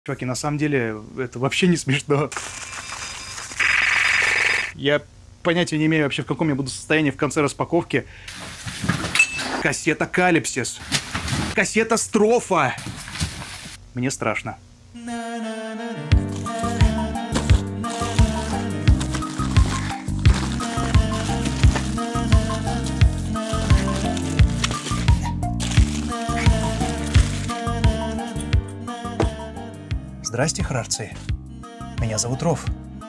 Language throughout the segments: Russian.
Чуваки, на самом деле, это вообще не смешно. Я понятия не имею вообще, в каком я буду состоянии в конце распаковки. Кассета Калипсис. Кассета Строфа. Мне страшно. Здрасте, храрцы. Меня зовут Ров.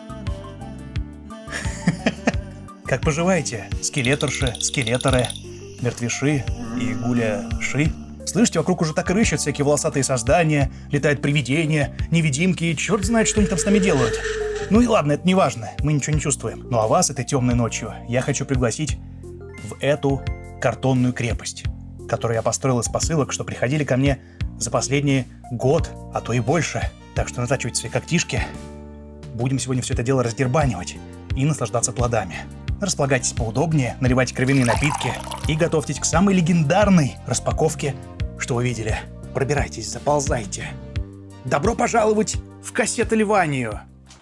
Как поживаете, скелеторши, скелеторы, мертвеши и гуляши? Слышите, вокруг уже так и рыщут всякие волосатые создания, летают привидения, невидимки, и черт знает, что они там с нами делают. Ну и ладно, это не важно, мы ничего не чувствуем. Ну а вас этой темной ночью я хочу пригласить в эту картонную крепость, которую я построил из посылок, что приходили ко мне за последний год, а то и больше. Так что натачивайте свои когтишки. Будем сегодня все это дело раздербанивать и наслаждаться плодами. Располагайтесь поудобнее, наливайте кровяные напитки и готовьтесь к самой легендарной распаковке, что вы видели. Пробирайтесь, заползайте. Добро пожаловать в кассетоливанию!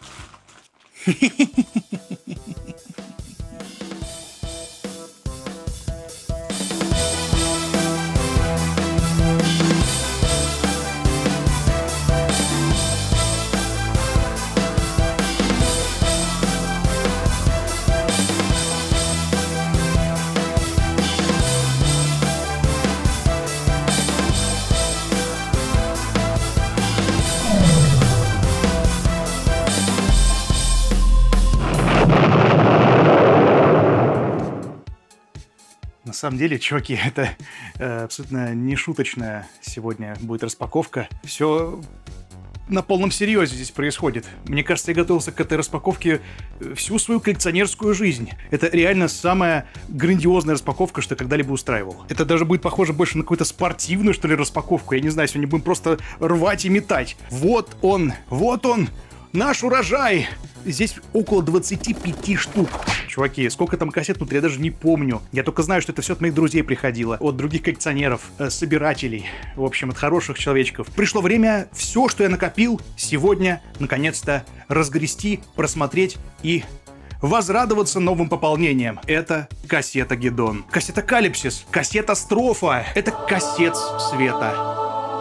На самом деле, чуваки, это абсолютно не шуточная сегодня будет распаковка. Все на полном серьезе здесь происходит. Мне кажется, я готовился к этой распаковке всю свою коллекционерскую жизнь. Это реально самая грандиозная распаковка, что я когда-либо устраивал. Это даже будет похоже больше на какую-то спортивную, что ли, распаковку. Я не знаю, сегодня будем просто рвать и метать. Вот он, наш урожай! Здесь около 25 штук. Чуваки, сколько там кассет внутри, я даже не помню. Я только знаю, что это все от моих друзей приходило. От других коллекционеров, собирателей. В общем, от хороших человечков. Пришло время все, что я накопил, сегодня, наконец-то, разгрести, просмотреть и возрадоваться новым пополнением. Это кассета Гедон. Кассета Калипсис. Кассета Строфа. Это кассет света.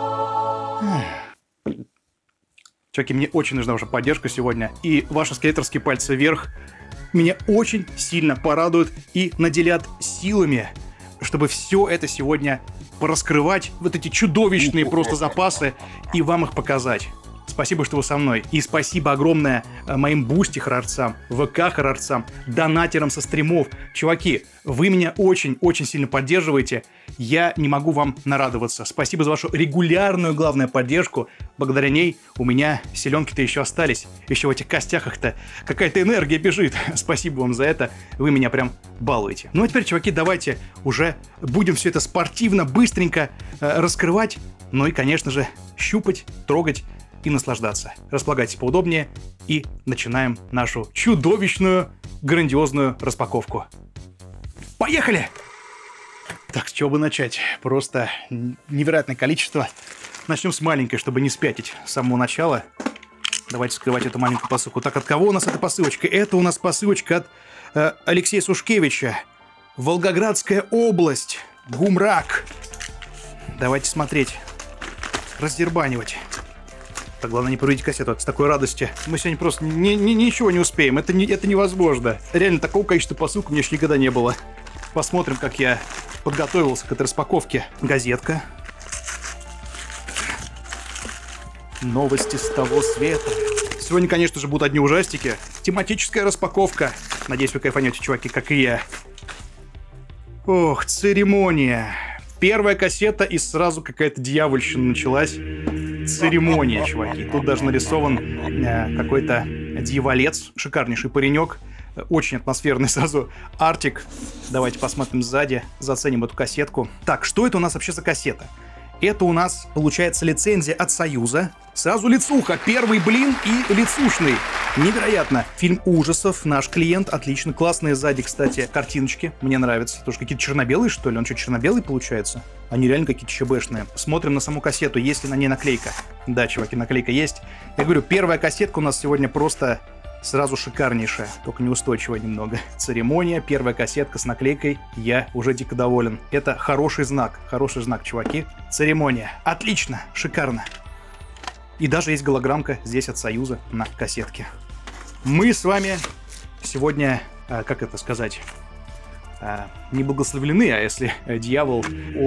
Чуваки, мне очень нужна ваша поддержка сегодня. И ваши скелеторские пальцы вверх меня очень сильно порадуют и наделят силами, чтобы все это сегодня пораскрывать, вот эти чудовищные просто запасы, и вам их показать. Спасибо, что вы со мной. И спасибо огромное моим бусти-храрцам, ВК-храрцам, донатерам со стримов. Чуваки, вы меня очень-очень сильно поддерживаете. Я не могу вам нарадоваться. Спасибо за вашу регулярную, главное, поддержку. Благодаря ней у меня силенки-то еще остались. Еще в этих костях-то какая-то энергия бежит. Спасибо вам за это. Вы меня прям балуете. Ну а теперь, чуваки, давайте уже будем все это спортивно, быстренько раскрывать. Ну и, конечно же, щупать, трогать и наслаждаться. Располагайтесь поудобнее и начинаем нашу чудовищную, грандиозную распаковку. Поехали! Так, с чего бы начать? Просто невероятное количество. Начнем с маленькой, чтобы не спятить с самого начала. Давайте скрывать эту маленькую посылку. Так, от кого у нас эта посылочка? Это у нас посылочка от Алексея Сушкевича. Волгоградская область. Гумрак. Давайте смотреть. Раздербанивать. Так, главное не порвите кассету с такой радости. Мы сегодня просто ничего не успеем. Это невозможно. Реально, такого количества посылок у меня еще никогда не было. Посмотрим, как я подготовился к этой распаковке. Газетка. Новости с того света. Сегодня, конечно же, будут одни ужастики. Тематическая распаковка. Надеюсь, вы кайфанете, чуваки, как и я. Ох, церемония. Первая кассета, и сразу какая-то дьявольщина началась. Церемония, чуваки. Тут даже нарисован какой-то дьяволец. Шикарнейший паренек. Очень атмосферный сразу артик. Давайте посмотрим сзади, заценим эту кассетку. Так, что это у нас вообще за кассета? Это у нас, получается, лицензия от Союза. Сразу лицуха. Первый блин и лицушный. Невероятно. Фильм ужасов. Наш клиент. Отлично. Классные сзади, кстати, картиночки. Мне нравятся. Тоже какие-то черно-белые, что ли? Он что, черно-белый получается? Они реально какие-то ЧБшные. Смотрим на саму кассету. Есть ли на ней наклейка? Да, чуваки, наклейка есть. Я говорю, первая кассетка у нас сегодня просто сразу шикарнейшая. Только неустойчивая немного. Церемония. Первая кассетка с наклейкой. Я уже дико доволен. Это хороший знак. Хороший знак, чуваки. Церемония. Отлично. Шикарно. И даже есть голограммка здесь от Союза на кассетке. Мы с вами сегодня, как это сказать, не благословлены, а если дьявол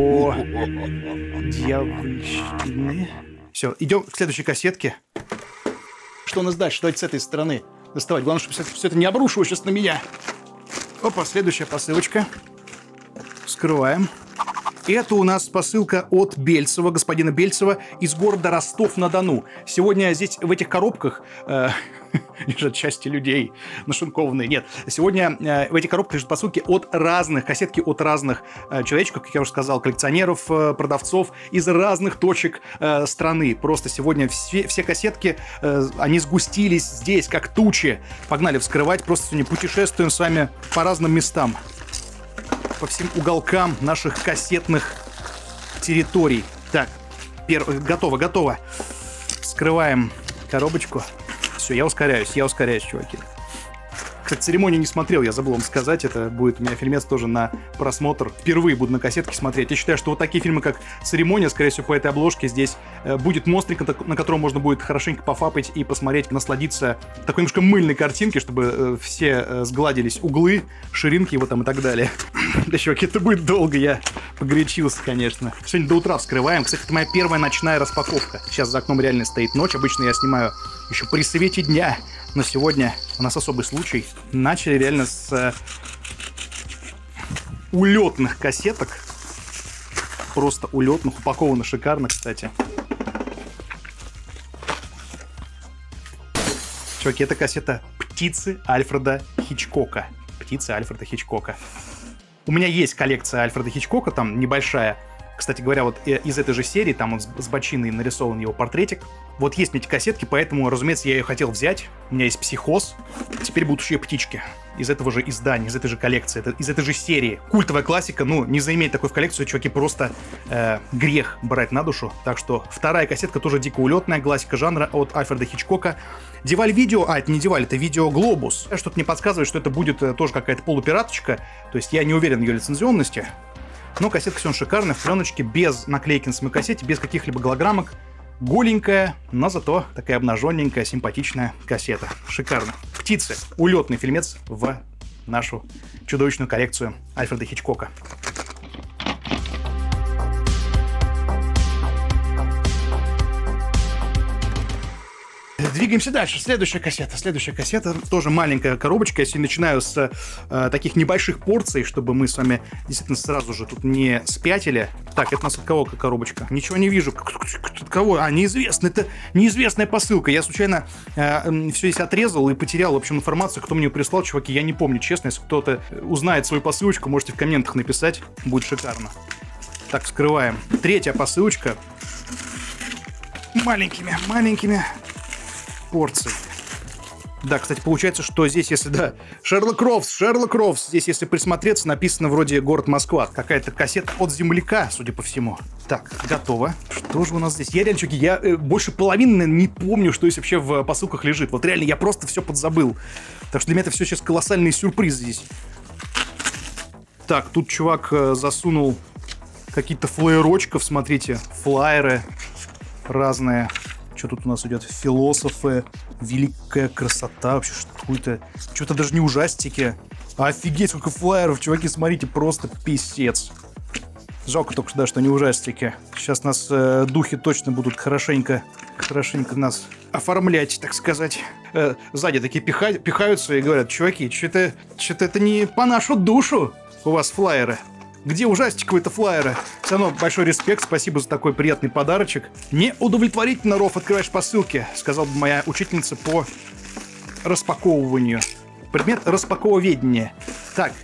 дьявольщины. Все, идем к следующей кассетке. Что у нас дальше? Давайте с этой стороны доставать. Главное, чтобы все это не обрушилось сейчас на меня. Опа, следующая посылочка. Вскрываем. Это у нас посылка от Бельцева, господина Бельцева, из города Ростов-на-Дону. Сегодня здесь в этих коробках лежат части людей нашинкованные. Нет, сегодня в этих коробках лежат посылки от разных, кассетки от разных человечков, как я уже сказал, коллекционеров, продавцов из разных точек страны. Просто сегодня все кассетки, они сгустились здесь, как тучи. Погнали вскрывать, просто сегодня путешествуем с вами по разным местам. По всем уголкам наших кассетных территорий. Так, готово. Вскрываем коробочку. Все, я ускоряюсь, чуваки. Кстати, церемонию не смотрел, я забыл вам сказать. Это будет у меня фильмец тоже на просмотр. Впервые буду на кассетке смотреть. Я считаю, что вот такие фильмы, как «Церемония», скорее всего, по этой обложке здесь будет монстрик, на котором можно будет хорошенько пофапать и посмотреть, насладиться такой немножко мыльной картинки, чтобы все сгладились углы, ширинки его там и так далее. Да, чуваки, это будет долго, я погорячился, конечно. Сегодня до утра вскрываем. Кстати, это моя первая ночная распаковка. Сейчас за окном реально стоит ночь. Обычно я снимаю еще при свете дня. Но сегодня у нас особый случай. Начали реально с улетных кассеток. Просто улетных, упаковано шикарно, кстати. Чуваки, это кассета «Птицы» Альфреда Хичкока. «Птицы» Альфреда Хичкока. У меня есть коллекция Альфреда Хичкока, там небольшая. Кстати говоря, вот из этой же серии, там вот с бочиной нарисован его портретик. Вот есть мне эти кассетки, поэтому, разумеется, я ее хотел взять. У меня есть «Психоз». Теперь будут еще и «Птички». Из этого же издания, из этой же коллекции, из этой же серии. Культовая классика, ну, не заиметь такой в коллекцию, чуваки, просто грех брать на душу. Так что вторая кассетка тоже дико улетная, классика жанра от Альфреда Хичкока. Деваль видео, это не Деваль, это видео Глобус. Что-то мне подсказывает, что это будет тоже какая-то полупираточка, то есть я не уверен в ее лицензионности. Но кассетка все равно шикарная, в пленочке, без наклейки на самой кассете, без каких-либо голограммок. Голенькая, но зато такая обнаженненькая, симпатичная кассета. Шикарно. «Птицы». Улетный фильмец в нашу чудовищную коллекцию Альфреда Хичкока. Двигаемся дальше. Следующая кассета. Тоже маленькая коробочка. Я сегодня начинаю с таких небольших порций, чтобы мы с вами действительно сразу же тут не спятили. Так, это у нас от кого коробочка? Ничего не вижу. От кого? Неизвестно. Это неизвестная посылка. Я случайно все здесь отрезал и потерял, в общем, информацию, кто мне ее прислал. Чуваки, я не помню, честно. Если кто-то узнает свою посылочку, можете в комментах написать. Будет шикарно. Так, вскрываем. Третья посылочка. Маленькими порций. Да, кстати, получается, что здесь, если, да, Шерлок Рофс, здесь, если присмотреться, написано вроде «Город Москва». Какая-то кассета от земляка, судя по всему. Так, готово. Что же у нас здесь? Я реально, чуваки, я больше половины не помню, что здесь вообще в посылках лежит. Вот реально, я просто все подзабыл. Так что для меня это все сейчас колоссальный сюрприз здесь. Так, тут чувак засунул какие-то флеерочков, смотрите, флайеры разные. Что тут у нас идет? Философы, великая красота, вообще что-то. Что-то даже не ужастики. Офигеть, сколько флайеров, чуваки, смотрите, просто писец. Жалко только, да, что не ужастики. Сейчас нас духи точно будут хорошенько нас оформлять, так сказать. Сзади такие пихаются и говорят: чуваки, что-то это не по нашу душу у вас флайеры. Где ужастиковые-то флайеры? Все равно большой респект, спасибо за такой приятный подарочек. Неудовлетворительно, Ров, открываешь посылки, сказала бы моя учительница по распаковыванию. Предмет распаковыведения. Так,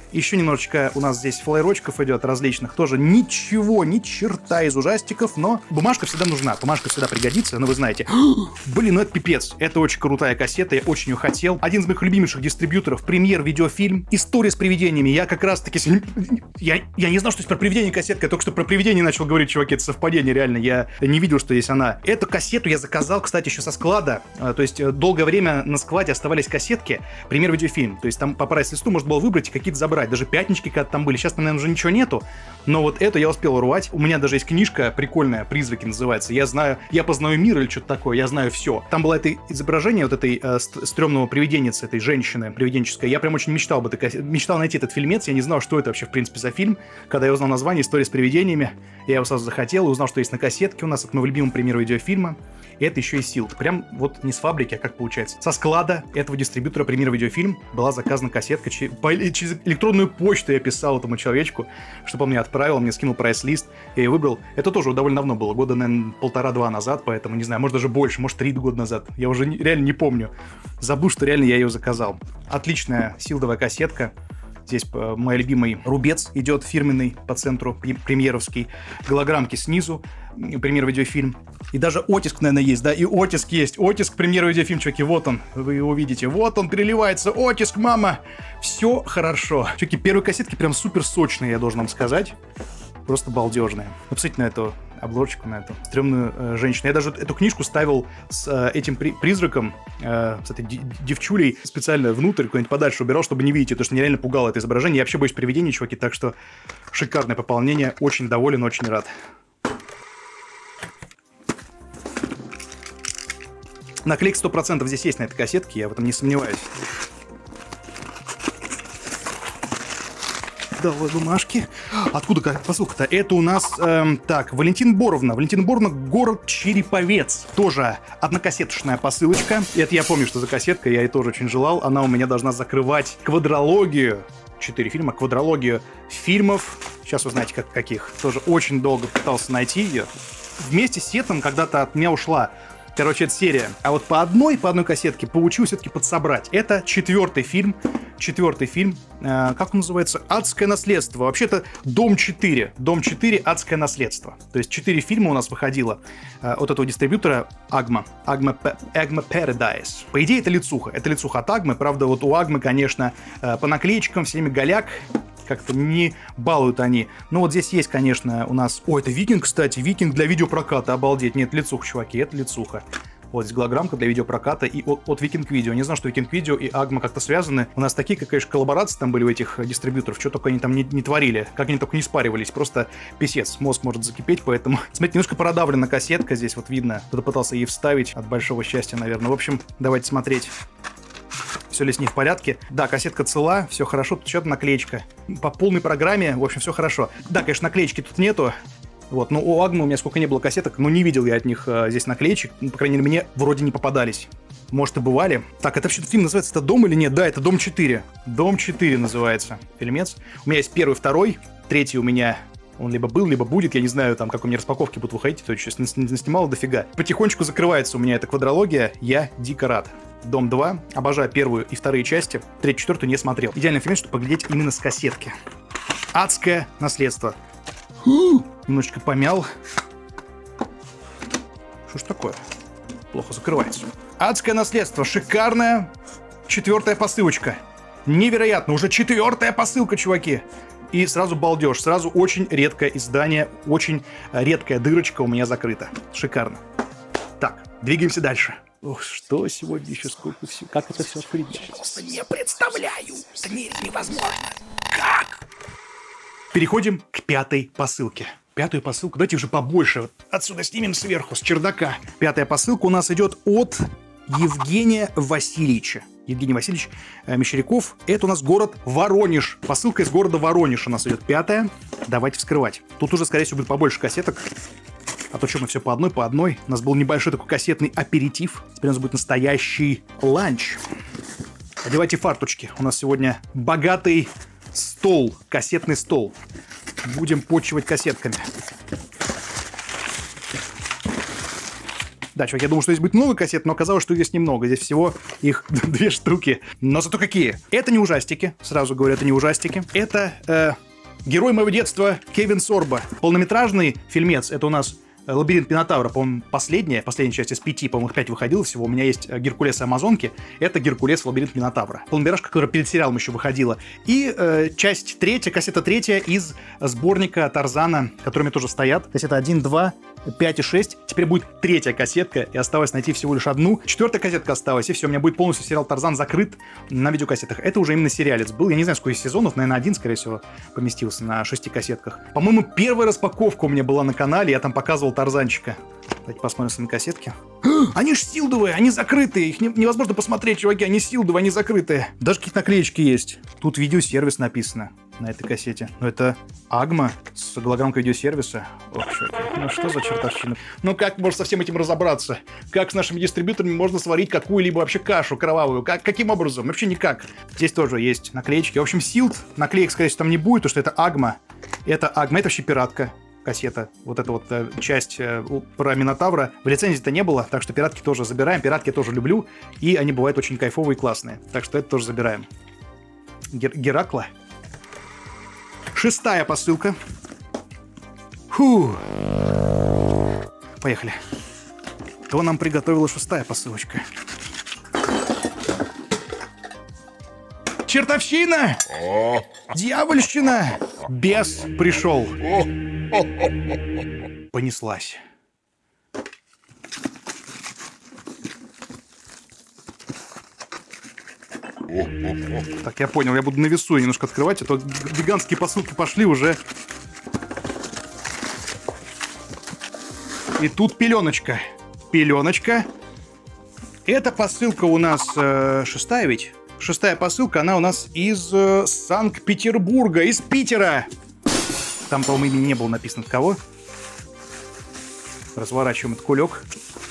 Еще немножечко у нас здесь флайрочков идет различных. Тоже ничего, ни черта из ужастиков, но бумажка всегда нужна. Бумажка всегда пригодится, но вы знаете. Блин, ну это пипец. Это очень крутая кассета, я очень ее хотел. Один из моих любимейших дистрибьюторов, премьер видеофильм. История с привидениями. Я как раз таки... Я не знал, что есть про привидение кассетка. Я только что про привидение начал говорить, чуваки. Это совпадение, реально. Я не видел, что есть она. Эту кассету я заказал, кстати, еще со склада. То есть долгое время на складе оставались кассетки. Премьер видеофильм. То есть там по прайс-листу можно было выбрать и какие-то забрать. Даже пятнички когда-то там были. Сейчас, наверное, уже ничего нету. Но вот эту я успел урвать. У меня даже есть книжка прикольная, «Призраки» называется. Я знаю, я познаю мир или что-то такое. Я знаю все. Там было это изображение вот этой стрёмного привиденицы, этой женщины привиденческой. Я прям очень мечтал найти этот фильмец. Я не знал, что это вообще в принципе за фильм. Когда я узнал название «История с привидениями», я его сразу захотел и узнал, что есть на кассетке у нас от моего любимого премьера видеофильма. И это еще и Силд. Прям вот не с фабрики, а как получается. Со склада этого дистрибьютора премьер видеофильм была заказана кассетка. Через электронную почту я писал этому человечку, чтобы он мне отправил, мне скинул прайс-лист. Я ее выбрал. Это тоже довольно давно было. Года, наверное, 1,5-2 назад, поэтому, не знаю, может даже больше, может 3 года назад. Я уже реально не помню. Забыл, что реально я ее заказал. Отличная силдовая кассетка. Здесь мой любимый рубец идет фирменный по центру, премьеровский. Голограммки снизу, премьер видеофильм. И даже оттиск, наверное, есть, да? И оттиск есть. Оттиск премьер видеофильм, чуваки, вот он. Вы его видите. Вот он переливается. Оттиск, мама. Все хорошо. Чуваки, первые кассетки прям супер сочные, я должен вам сказать. Просто балдежные. Ну, посмотрите на эту обложечку, на эту стрёмную женщину. Я даже эту книжку ставил с этим призраком, с этой девчулей специально внутрь, куда-нибудь подальше убирал, чтобы не видеть, потому что меня реально пугало это изображение. Я вообще боюсь привидений, чуваки, так что шикарное пополнение. Очень доволен, очень рад. Наклейка 100% здесь есть на этой кассетке, я в этом не сомневаюсь. Давай бумажки. Откуда посылка-то? Это у нас, так, Валентина Боровна. Валентина Боровна, город Череповец. Тоже однокассеточная посылочка. Это я помню, что за кассетка, я ей тоже очень желал. Она у меня должна закрывать квадрологию. 4 фильма, квадрологию фильмов. Сейчас вы знаете, каких. Тоже очень долго пытался найти ее. Вместе с сетом когда-то от меня ушла. Короче, это серия. А вот по одной кассетке получилось все-таки подсобрать. Это 4-й фильм. 4-й фильм. Как он называется? «Адское наследство». Вообще-то Дом 4. Дом 4. «Адское наследство». То есть 4 фильма у нас выходило от этого дистрибьютора Agma. Agma Paradise. По идее, это лицуха. Это лицуха от Agma. Правда, вот у Agma, конечно, по наклеечкам всеми голяк. Как-то не балуют они. Но вот здесь есть, конечно, у нас... О, это Викинг, кстати. Викинг для видеопроката. Обалдеть. Нет, лицуха, чуваки. Это лицуха. Вот здесь голограммка для видеопроката и от Викинг Видео. Не знаю, что Викинг Видео и Agma как-то связаны. У нас такие, конечно, коллаборации там были у этих дистрибьюторов. Что только они там не творили. Как они только не спаривались. Просто писец. Мозг может закипеть, поэтому... Смотрите, немножко продавлена кассетка. Здесь вот видно. Кто-то пытался ей вставить. От большого счастья, наверное. В общем, давайте смотреть. Все ли с ней в порядке? Да, кассетка цела, все хорошо, тут что-то наклеечка. По полной программе, в общем, все хорошо. Да, конечно, наклеечки тут нету. Вот, но у Agma у меня сколько не было кассеток, но не видел я от них здесь наклеечек. Ну, по крайней мере, мне вроде не попадались. Может, и бывали. Так, это вообще фильм называется, это «Дом» или нет? Да, это «Дом 4». «Дом 4» называется фильмец. У меня есть 1-й, 2-й. 3-й у меня... Он либо был, либо будет, я не знаю, там, как у меня распаковки будут выходить, то сейчас наснимало дофига. Потихонечку закрывается у меня эта квадрология, я дико рад. Дом 2, обожаю 1-ю и 2-ю части, 3-ю, 4-ю не смотрел. Идеальный фильм, чтобы поглядеть именно с кассетки. «Адское наследство». Немножечко помял. Что ж такое? Плохо закрывается. «Адское наследство», шикарная 4-я посылочка. Невероятно, уже 4-я посылка, чуваки. И сразу балдеж, сразу очень редкое издание, очень редкая дырочка у меня закрыта. Шикарно. Так, двигаемся дальше. Ох, что сегодня еще, сколько всего, как это все открыть? Я просто не представляю. Это невозможно. Как? Переходим к 5-й посылке. 5-ю посылку, давайте уже побольше. Вот отсюда снимем сверху, с чердака. 5-я посылка у нас идет от Евгения Васильевича. Евгений Васильевич Мещеряков. Это у нас город Воронеж. Посылка из города Воронеж у нас идет 5-я. Давайте вскрывать. Тут уже, скорее всего, будет побольше кассеток. А то что, мы все по одной, по одной. У нас был небольшой такой кассетный аперитив. Теперь у нас будет настоящий ланч. Одевайте фарточки. У нас сегодня богатый стол, кассетный стол. Будем почивать кассетками. Да, чувак, я думал, что здесь будет много кассет, но оказалось, что здесь немного. Здесь всего их 2 штуки. Но зато какие? Это не ужастики, сразу говорю, это не ужастики. Это герой моего детства Кевин Сорбо. Полнометражный фильмец, это у нас «Лабиринт Минотавра», по-моему, последняя часть из 5, по-моему, их 5 выходило всего. У меня есть «Геркулес и Амазонки». Это «Геркулес. Лабиринт Минотавра». Полнометражка, которая перед сериалом еще выходила. И часть 3, кассета 3 из сборника Тарзана, которыми тоже стоят. Кассета 1, 2, 5 и 6. Теперь будет 3-я кассетка, и осталось найти всего лишь одну. 4-я кассетка осталась, и все, у меня будет полностью сериал «Тарзан» закрыт на видеокассетах. Это уже именно сериалец был. Я не знаю, сколько сезонов, наверное, 1, скорее всего, поместился на 6 кассетках. По-моему, первая распаковка у меня была на канале, я там показывал Тарзанчика. Давайте посмотрим на кассетки. Они ж силдовые, они закрытые, их невозможно посмотреть, чуваки, они силдовые, они закрытые. Даже какие-то наклеечки есть. Тут видеосервис написано на этой кассете. Но это Агма с голограммкой видеосервиса. Ох, чуваки, ну что за чертовщина? Ну как можно со всем этим разобраться? Как с нашими дистрибьюторами можно сварить какую-либо вообще кашу кровавую? Каким образом? Вообще никак. Здесь тоже есть наклеечки. В общем, Силд, наклеек, скорее всего, там не будет, потому что это Агма. Это Агма, это вообще пиратка. Кассета, вот эта вот часть про Минотавра. В лицензии-то не было, так что пиратки тоже забираем. Пиратки я тоже люблю, и они бывают очень кайфовые и классные. Так что это тоже забираем. Геракла. 6-я посылка. Фу. Поехали. Кто нам приготовила 6-я посылочка? Чертовщина! Дьявольщина! Бес пришел. Понеслась. Так, я понял, я буду на весу немножко открывать, а то гигантские посылки пошли уже. И тут пеленочка. Пеленочка. Эта посылка у нас 6-я ведь? 6-я посылка, она у нас из Санкт-Петербурга, из Питера. Там, по-моему, имени не было написано от кого. Разворачиваем этот кулек.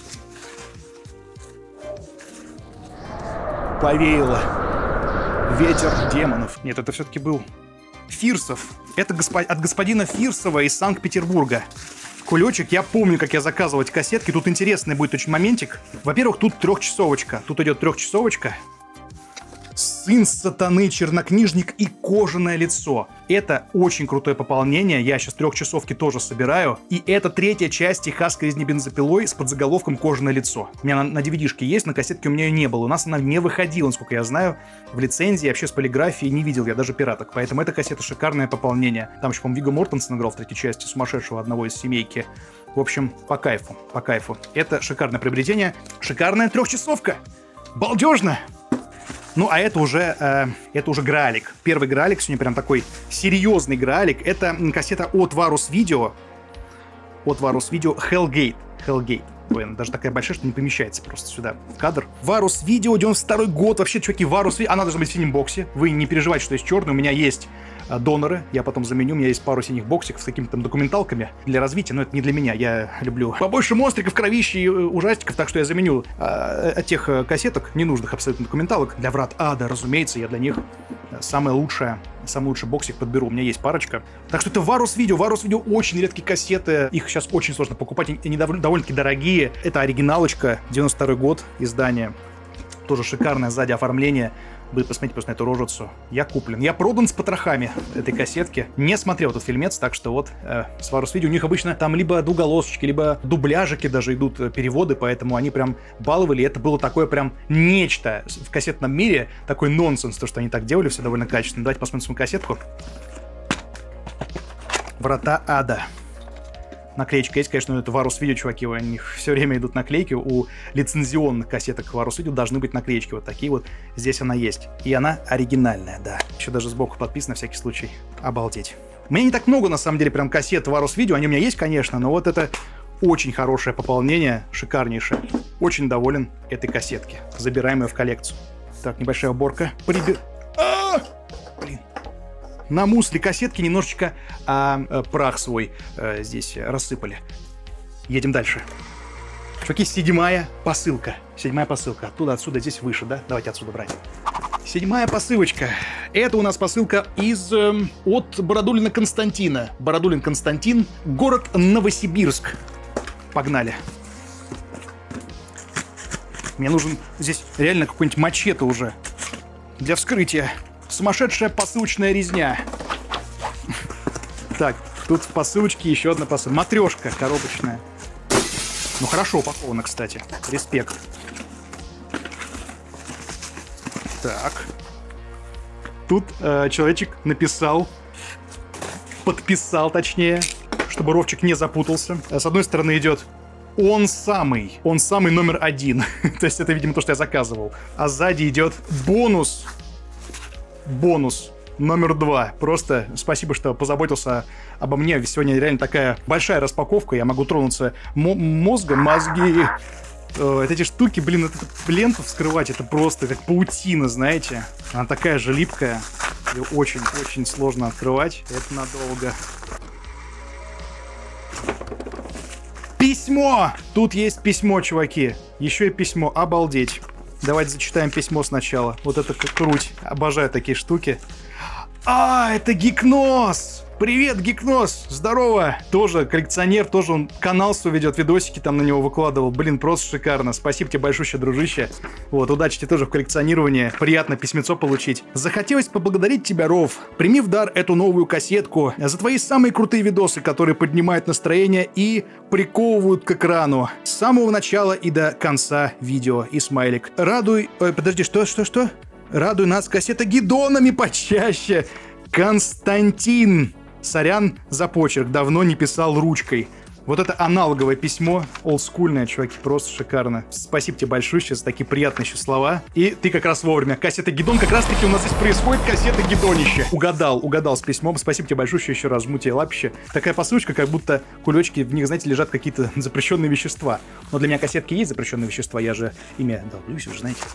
Повеяло. Ветер демонов. Нет, это все-таки был Фирсов. Это от господина Фирсова из Санкт-Петербурга. Кулечек. Я помню, как я заказывал эти кассетки. Тут интересный будет очень моментик. Во-первых, тут 3-часовочка. Тут идет 3-часовочка. Сын сатаны, чернокнижник и кожаное лицо. Это очень крутое пополнение. Я сейчас 3-часовки тоже собираю. И это 3-я часть «Техасской резни бензопилой» с подзаголовком «Кожаное лицо». У меня на DVD-шке есть, на кассетке у меня ее не было. У нас она не выходила, насколько я знаю. В лицензии, вообще с полиграфией не видел я даже пираток. Поэтому эта кассета шикарное пополнение. Там еще, по-моему, Вигго Мортенсен играл в 3-й части, сумасшедшего одного из семейки. В общем, по кайфу, по кайфу. Это шикарное приобретение. Шикарная 3-часовка. Балдежно! Ну, а это уже Граалик. Первый Граалик, сегодня прям такой серьезный Граалик. Это кассета от Varus Video. От Varus Video Hellgate. Hellgate. Ой, она даже такая большая, что не помещается просто сюда в кадр. Varus Video, 92-й год. Вообще, чуваки, Varus Video. Она должна быть в синем боксе. Вы не переживайте, что есть черный. У меня есть доноры. Я потом заменю. У меня есть пару синих боксиков с какими-то там документалками для развития. Но это не для меня. Я люблю побольше монстриков, кровищи и ужастиков. Так что я заменю от тех кассеток, ненужных абсолютно документалок. Для Врат Ада, разумеется, я для них самый лучший боксик подберу. У меня есть парочка. Так что это Varus Video. Varus Video очень редкие кассеты. Их сейчас очень сложно покупать. Они довольно-таки дорогие. Это оригиналочка. 92-й год издание. Тоже шикарное сзади оформление. Вы посмотрите просто на эту рожицу. Я куплен. Я продан с потрохами этой кассетки. Не смотрел этот фильмец, так что вот с Varus Video. У них обычно там либо двуголосочки, либо дубляжики даже идут, переводы, поэтому они прям баловали. Это было такое прям нечто в кассетном мире. Такой нонсенс, то, что они так делали, все довольно качественно. Давайте посмотрим свою кассетку. Врата Ада. Наклеечка есть, конечно, но это Varus Video, чуваки, у них все время идут наклейки, у лицензионных кассеток Varus Video должны быть наклеечки вот такие вот, здесь она есть, и она оригинальная, да, еще даже сбоку подписано, на всякий случай, обалдеть. У меня не так много, на самом деле, прям кассет Varus Video, они у меня есть, конечно, но вот это очень хорошее пополнение, шикарнейшее, очень доволен этой кассетки, забираем ее в коллекцию. Так, небольшая уборка, блин. На мусле кассетки немножечко прах свой здесь рассыпали. Едем дальше. Чуваки, 7-я посылка. 7-я посылка. Оттуда, отсюда, здесь выше, да? Давайте отсюда брать. 7-я посылочка. Это у нас посылка от Бородулина Константина. Бородулин Константин, город Новосибирск. Погнали. Мне нужен здесь реально какой-нибудь мачете уже для вскрытия. Сумасшедшая посылочная резня. Так, тут в посылочке еще одна посылка. Матрешка коробочная. Ну, хорошо упакована, кстати. Респект. Так. Тут человечек написал, подписал, точнее, чтобы Ровчик не запутался. С одной стороны идет он самый номер 1. То есть это, видимо, то, что я заказывал. А сзади идет бонус номер 2. Просто спасибо, что позаботился обо мне. Сегодня реально такая большая распаковка. Я могу тронуться мозги. Эти штуки, блин, эту ленту вскрывать, это просто как паутина, знаете. Она такая же липкая. Ее очень-очень сложно открывать. Это надолго. Письмо! Тут есть письмо, чуваки. Еще и письмо. Обалдеть. Давайте зачитаем письмо сначала. Вот это круть. Обожаю такие штуки. А, это Гикнос! Привет, Гикнос! Здорово! Тоже коллекционер, тоже он канал свой ведет, видосики там на него выкладывал. Блин, просто шикарно. Спасибо тебе большое, дружище. Вот, удачи тебе тоже в коллекционировании. Приятно письмецо получить. Захотелось поблагодарить тебя, Ров. Прими в дар эту новую кассетку за твои самые крутые видосы, которые поднимают настроение и приковывают к экрану. С самого начала и до конца видео. И смайлик. Радуй... Ой, подожди, что? Радуй нас кассета гидонами почаще. Константин. Сорян за почерк, давно не писал ручкой. Вот это аналоговое письмо, олдскульное, чуваки, просто шикарно. Спасибо тебе большое за такие приятные еще слова. И ты как раз вовремя. Кассета гидон, как раз таки у нас здесь происходит кассета гидонище. Угадал с письмом. Спасибо тебе большое, еще раз жму тебе лапище. Такая посылочка, как будто кулечки, в них, знаете, лежат какие-то запрещенные вещества. Но для меня кассетки есть запрещенные вещества, я же ими долблюсь, вы же знаете.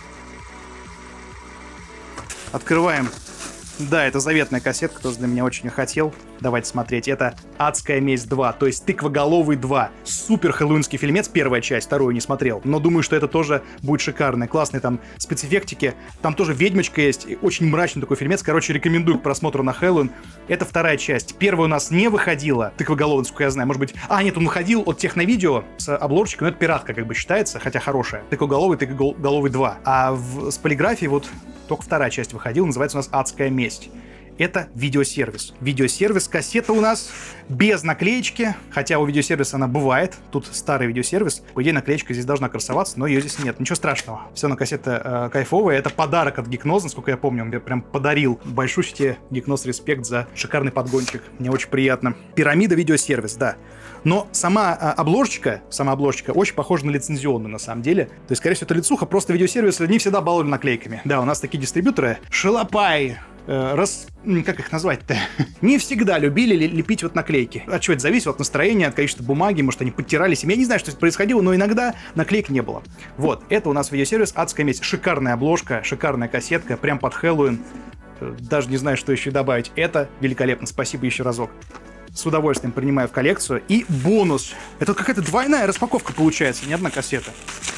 Открываем. Да, это заветная кассетка, тоже для меня очень хотел. Давайте смотреть. Это «Адская месть 2», то есть «Тыквоголовый 2». Супер хэллоуинский фильмец, первая часть, вторую не смотрел. Но думаю, что это тоже будет шикарно. Классные там спецэффектики. Там тоже ведьмочка есть. Очень мрачный такой фильмец. Короче, рекомендую к просмотру на Хэллоуин. Это вторая часть. Первая у нас не выходила. «Тыквоголовый», насколько я знаю. Может быть... А, нет, он выходил от Техновидео с обложечкой, но это пиратка как бы считается, хотя хорошая. «Тыквоголовый 2». А с полиграфией вот только вторая часть выходила. Называется у нас «Адская месть». Это видеосервис. Видеосервис, кассета у нас без наклеечки, хотя у видеосервиса она бывает. Тут старый видеосервис. По идее, наклеечка здесь должна красоваться, но ее здесь нет. Ничего страшного. Все равно кассета кайфовая. Это подарок от Гикноза, насколько я помню. Он мне прям подарил. Большущий тебе, Гикноз, респект за шикарный подгончик. Мне очень приятно. Пирамида видеосервис, да. Но сама обложечка очень похожа на лицензионную, на самом деле. То есть, скорее всего, это лицуха, просто видеосервисы не всегда баловали наклейками. Да, у нас такие дистрибьюторы. Шалопай. Как их назвать-то? Не всегда любили лепить вот наклейки. От чего это зависит? От настроения, от количества бумаги, может, они подтирались. Я не знаю, что это происходило, но иногда наклеек не было. Вот, это у нас видеосервис «Адская месть». Шикарная обложка, шикарная кассетка, прям под Хэллоуин. Даже не знаю, что еще добавить. Это великолепно. Спасибо еще разок. С удовольствием принимаю в коллекцию. И бонус. Это какая-то двойная распаковка получается, не одна кассета.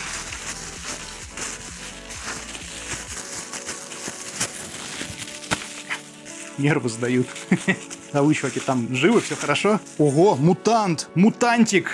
Нервы сдают. А вы, чуваки, там живы, все хорошо? Ого, мутантик.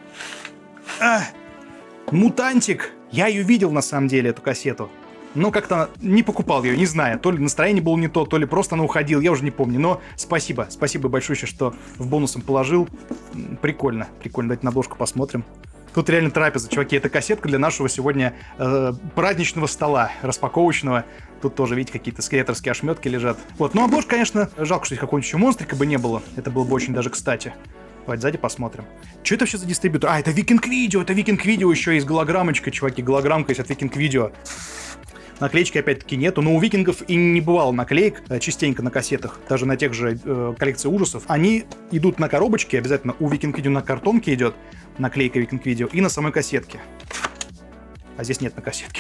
Мутантик. Я ее видел, на самом деле, эту кассету. Но как-то не покупал ее, не знаю. То ли настроение было не то, то ли просто она уходила, я уже не помню. Но спасибо большое, что в бонусом положил. Прикольно. Давайте на обложку посмотрим. Тут реально трапеза, чуваки. Это кассетка для нашего сегодня праздничного стола, распаковочного. Тут тоже, видите, какие-то скелеторские ошметки лежат. Вот, ну обложка, конечно, жалко, что здесь какого-нибудь еще монстрика бы не было. Это было бы очень даже кстати. Давайте сзади посмотрим. Что это вообще за дистрибьютор? А, это Викинг Видео. Это Викинг Видео еще и с голограммочкой, чуваки. Голограммка есть от Викинг Видео. Наклеечки опять-таки нету, но у викингов и не бывало наклеек частенько на кассетах, даже на тех же коллекции ужасов. Они идут на коробочке, обязательно у Викинг Видео на картонке идет наклейка Викинг Видео и на самой кассетке. А здесь нет на кассетке.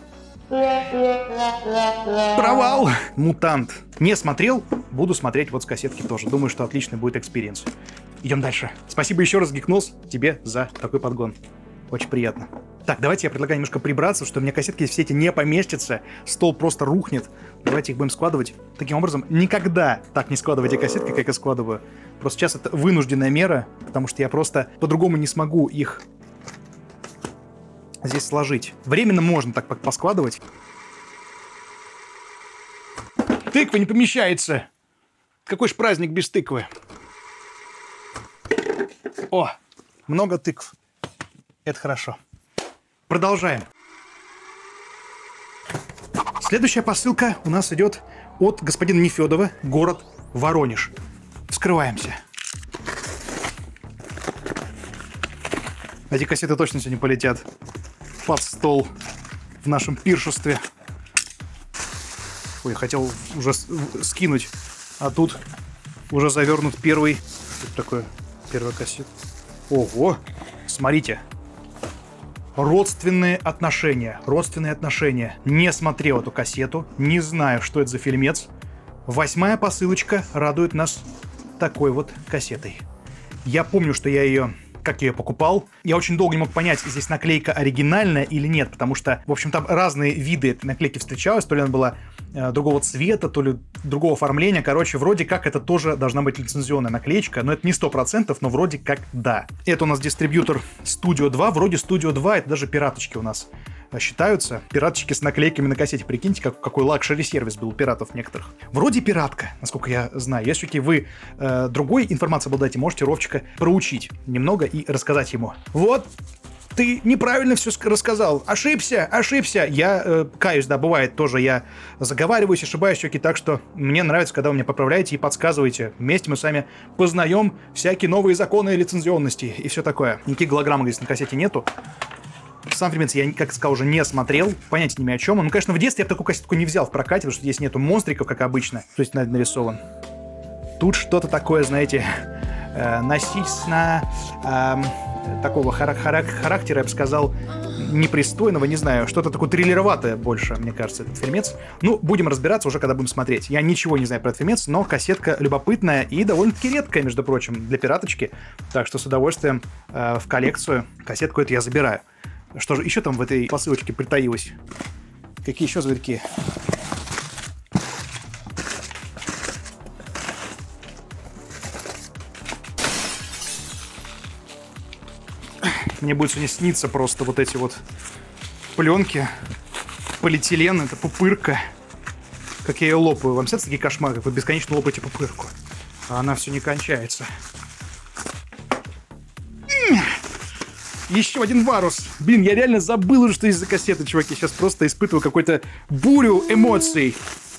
Провал! Мутант. Не смотрел? Буду смотреть вот с кассетки тоже. Думаю, что отличный будет экспириенс. Идем дальше. Спасибо еще раз, Гикнос, тебе за такой подгон. Очень приятно. Так, давайте я предлагаю немножко прибраться, что у меня кассетки все эти не поместятся, стол просто рухнет. Давайте их будем складывать. Таким образом, никогда так не складывайте кассетки, как я складываю. Просто сейчас это вынужденная мера, потому что я просто по-другому не смогу их здесь сложить. Временно можно так поскладывать. Тыква не помещается. Какой ж праздник без тыквы? О, много тыкв. Это хорошо. Продолжаем. Следующая посылка у нас идет от господина Нефедова, город Воронеж. Вскрываемся. Эти кассеты точно сегодня полетят под стол в нашем пиршестве. Ой, хотел уже скинуть, а тут уже завернут первый. Что такое? Первая кассета. Ого! Смотрите. Родственные отношения. Родственные отношения. Не смотрел эту кассету. Не знаю, что это за фильмец. 8-я посылочка радует нас такой вот кассетой. Я помню, что я ее... Как я ее покупал. Я очень долго не мог понять, здесь наклейка оригинальная или нет, потому что, в общем, там разные виды наклейки встречалось. То ли она была другого цвета, то ли другого оформления. Короче, вроде как это тоже должна быть лицензионная наклеечка, но это не 100%, но вроде как да. Это у нас дистрибьютор Studio 2. Вроде Studio 2 это даже пираточки у нас считаются. Пираточки с наклейками на кассете. Прикиньте, какой лакшери-сервис был у пиратов некоторых. Вроде пиратка, насколько я знаю. Если вы другой информацией обладаете, можете Ровчика проучить немного и рассказать ему. Вот, ты неправильно все рассказал. Ошибся. Я каюсь, да, бывает тоже. Я заговариваюсь, ошибаюсь, чуваки. Так что мне нравится, когда вы меня поправляете и подсказываете. Вместе мы с вами познаем всякие новые законы лицензионности и все такое. Никаких голограмм здесь на кассете нету. Сам фильмец я, как сказал, уже не смотрел, понятия не имею о чем. Ну, конечно, в детстве я бы такую кассетку не взял в прокате, потому что здесь нету монстриков, как обычно. То есть нарисован. Тут что-то такое, знаете, насильственно такого характера, я бы сказал, непристойного, не знаю, что-то такое триллероватое больше, мне кажется, этот фильмец. Ну, будем разбираться уже, когда будем смотреть. Я ничего не знаю про этот фильмец, но кассетка любопытная и довольно-таки редкая, между прочим, для пираточки. Так что с удовольствием в коллекцию кассетку эту я забираю. Что же еще там в этой посылочке притаилось? Какие еще зверьки? Мне будет сегодня сниться просто вот эти вот пленки. Полиэтилен, это пупырка. Как я ее лопаю. Вам снятся такие кошмары, как вы бесконечно лопаете пупырку. А она все не кончается. Еще один варус. Блин, я реально забыл уже, что есть за кассеты, чуваки. Сейчас просто испытываю какую-то бурю эмоций.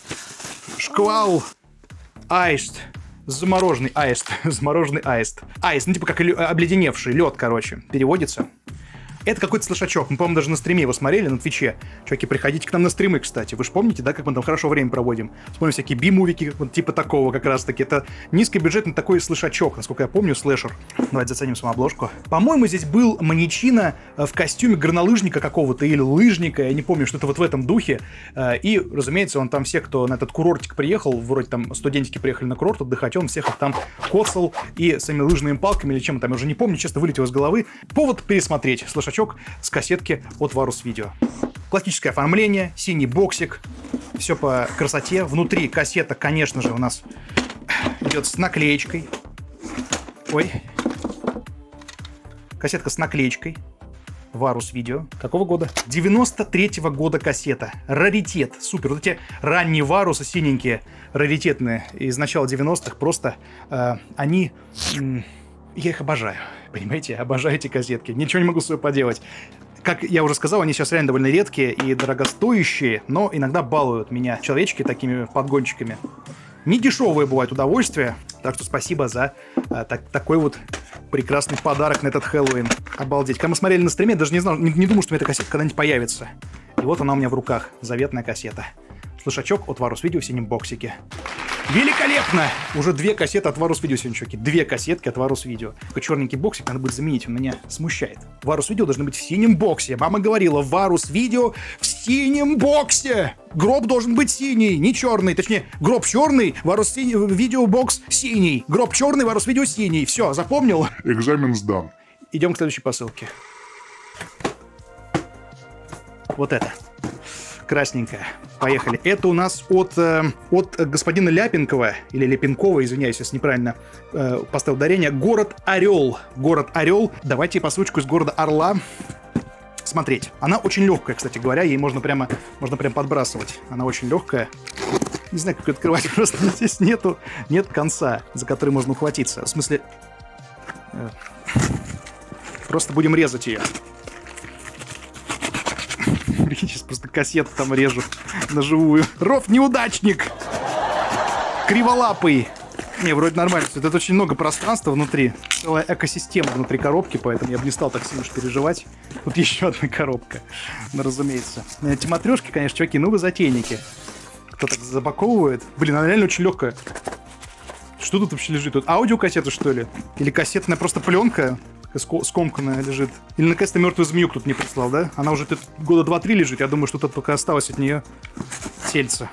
Шквал. Аист. Замороженный аист. Замороженный аист. Аист, ну типа как обледеневший лед, короче. Переводится. Это какой-то слышачок. Мы, по-моему, даже на стриме его смотрели, на Твиче. Чуваки, приходите к нам на стримы, кстати. Вы же помните, да, как мы там хорошо время проводим? Вспомним всякие би-мувики, вот типа такого как раз-таки. Это низкобюджетный такой слышачок, насколько я помню, слэшер. Давайте заценим самообложку. По-моему, здесь был маньячина в костюме горнолыжника какого-то или лыжника, я не помню, что-то вот в этом духе. И, разумеется, он там все, кто на этот курортик приехал, вроде там студентики приехали на курорт отдыхать, он всех их там коцал и своими лыжными палками или чем там, я уже не помню, честно, вылетел из головы. Повод пересмотреть слышачок с кассетки от Varus Video. Классическое оформление, синий боксик, все по красоте. Внутри кассета, конечно же, у нас идет с наклеечкой. Ой. Кассетка с наклеечкой. Varus Video. Какого года? 93-го года кассета. Раритет. Супер. Вот эти ранние Варусы, синенькие, раритетные, из начала 90-х, просто они... Я их обожаю. Понимаете? Обожаю эти кассетки. Ничего не могу с собой поделать. Как я уже сказал, они сейчас реально довольно редкие и дорогостоящие, но иногда балуют меня человечки такими подгончиками. Не дешевые бывают удовольствия, так что спасибо за такой вот прекрасный подарок на этот Хэллоуин. Обалдеть. Когда мы смотрели на стриме, даже не знал, не думал, что у меня эта кассета когда-нибудь появится. И вот она у меня в руках. Заветная кассета. Слышачок от Varus Video в синем боксике. Великолепно! Уже 2 кассеты от Varus Video сегодня, чуваки. 2 кассетки от Varus Video. Такой черненький боксик надо будет заменить, он меня смущает. Varus Video должны быть в синем боксе. Мама говорила, Varus Video в синем боксе! Гроб должен быть синий, не черный. Точнее, гроб черный, Varus Video бокс синий. Гроб черный, Varus Video синий. Все, запомнил? Экзамен сдан. Идем к следующей посылке. Вот это. Красненькая. Поехали. Это у нас от господина Ляпенкова, или Лепенкова, извиняюсь, если неправильно поставил ударение. Город Орел. Город Орел. Давайте посылочку из города Орла. смотреть. Она очень легкая, кстати говоря, ей можно прям подбрасывать. Она очень легкая. Не знаю, как ее открывать, просто здесь нет конца, за который можно ухватиться. В смысле, просто будем резать ее. Сейчас просто кассету там режу на живую. Ров неудачник! Криволапый! Не, вроде нормально. Это очень много пространства внутри. Целая экосистема внутри коробки, поэтому я бы не стал так сильно уж переживать. Тут еще одна коробка. Ну, разумеется. Эти матрешки, конечно, чуваки, ну вы затейники. Кто так запаковывает? Блин, она реально очень легкая. Что тут вообще лежит? Тут аудиокассета, что ли? Или кассетная просто пленка скомканная лежит? Или наконец-то мертвую змею кто-то не прислал, да? Она уже тут года 2-3 лежит. Я думаю, что тут только осталось от нее тельце.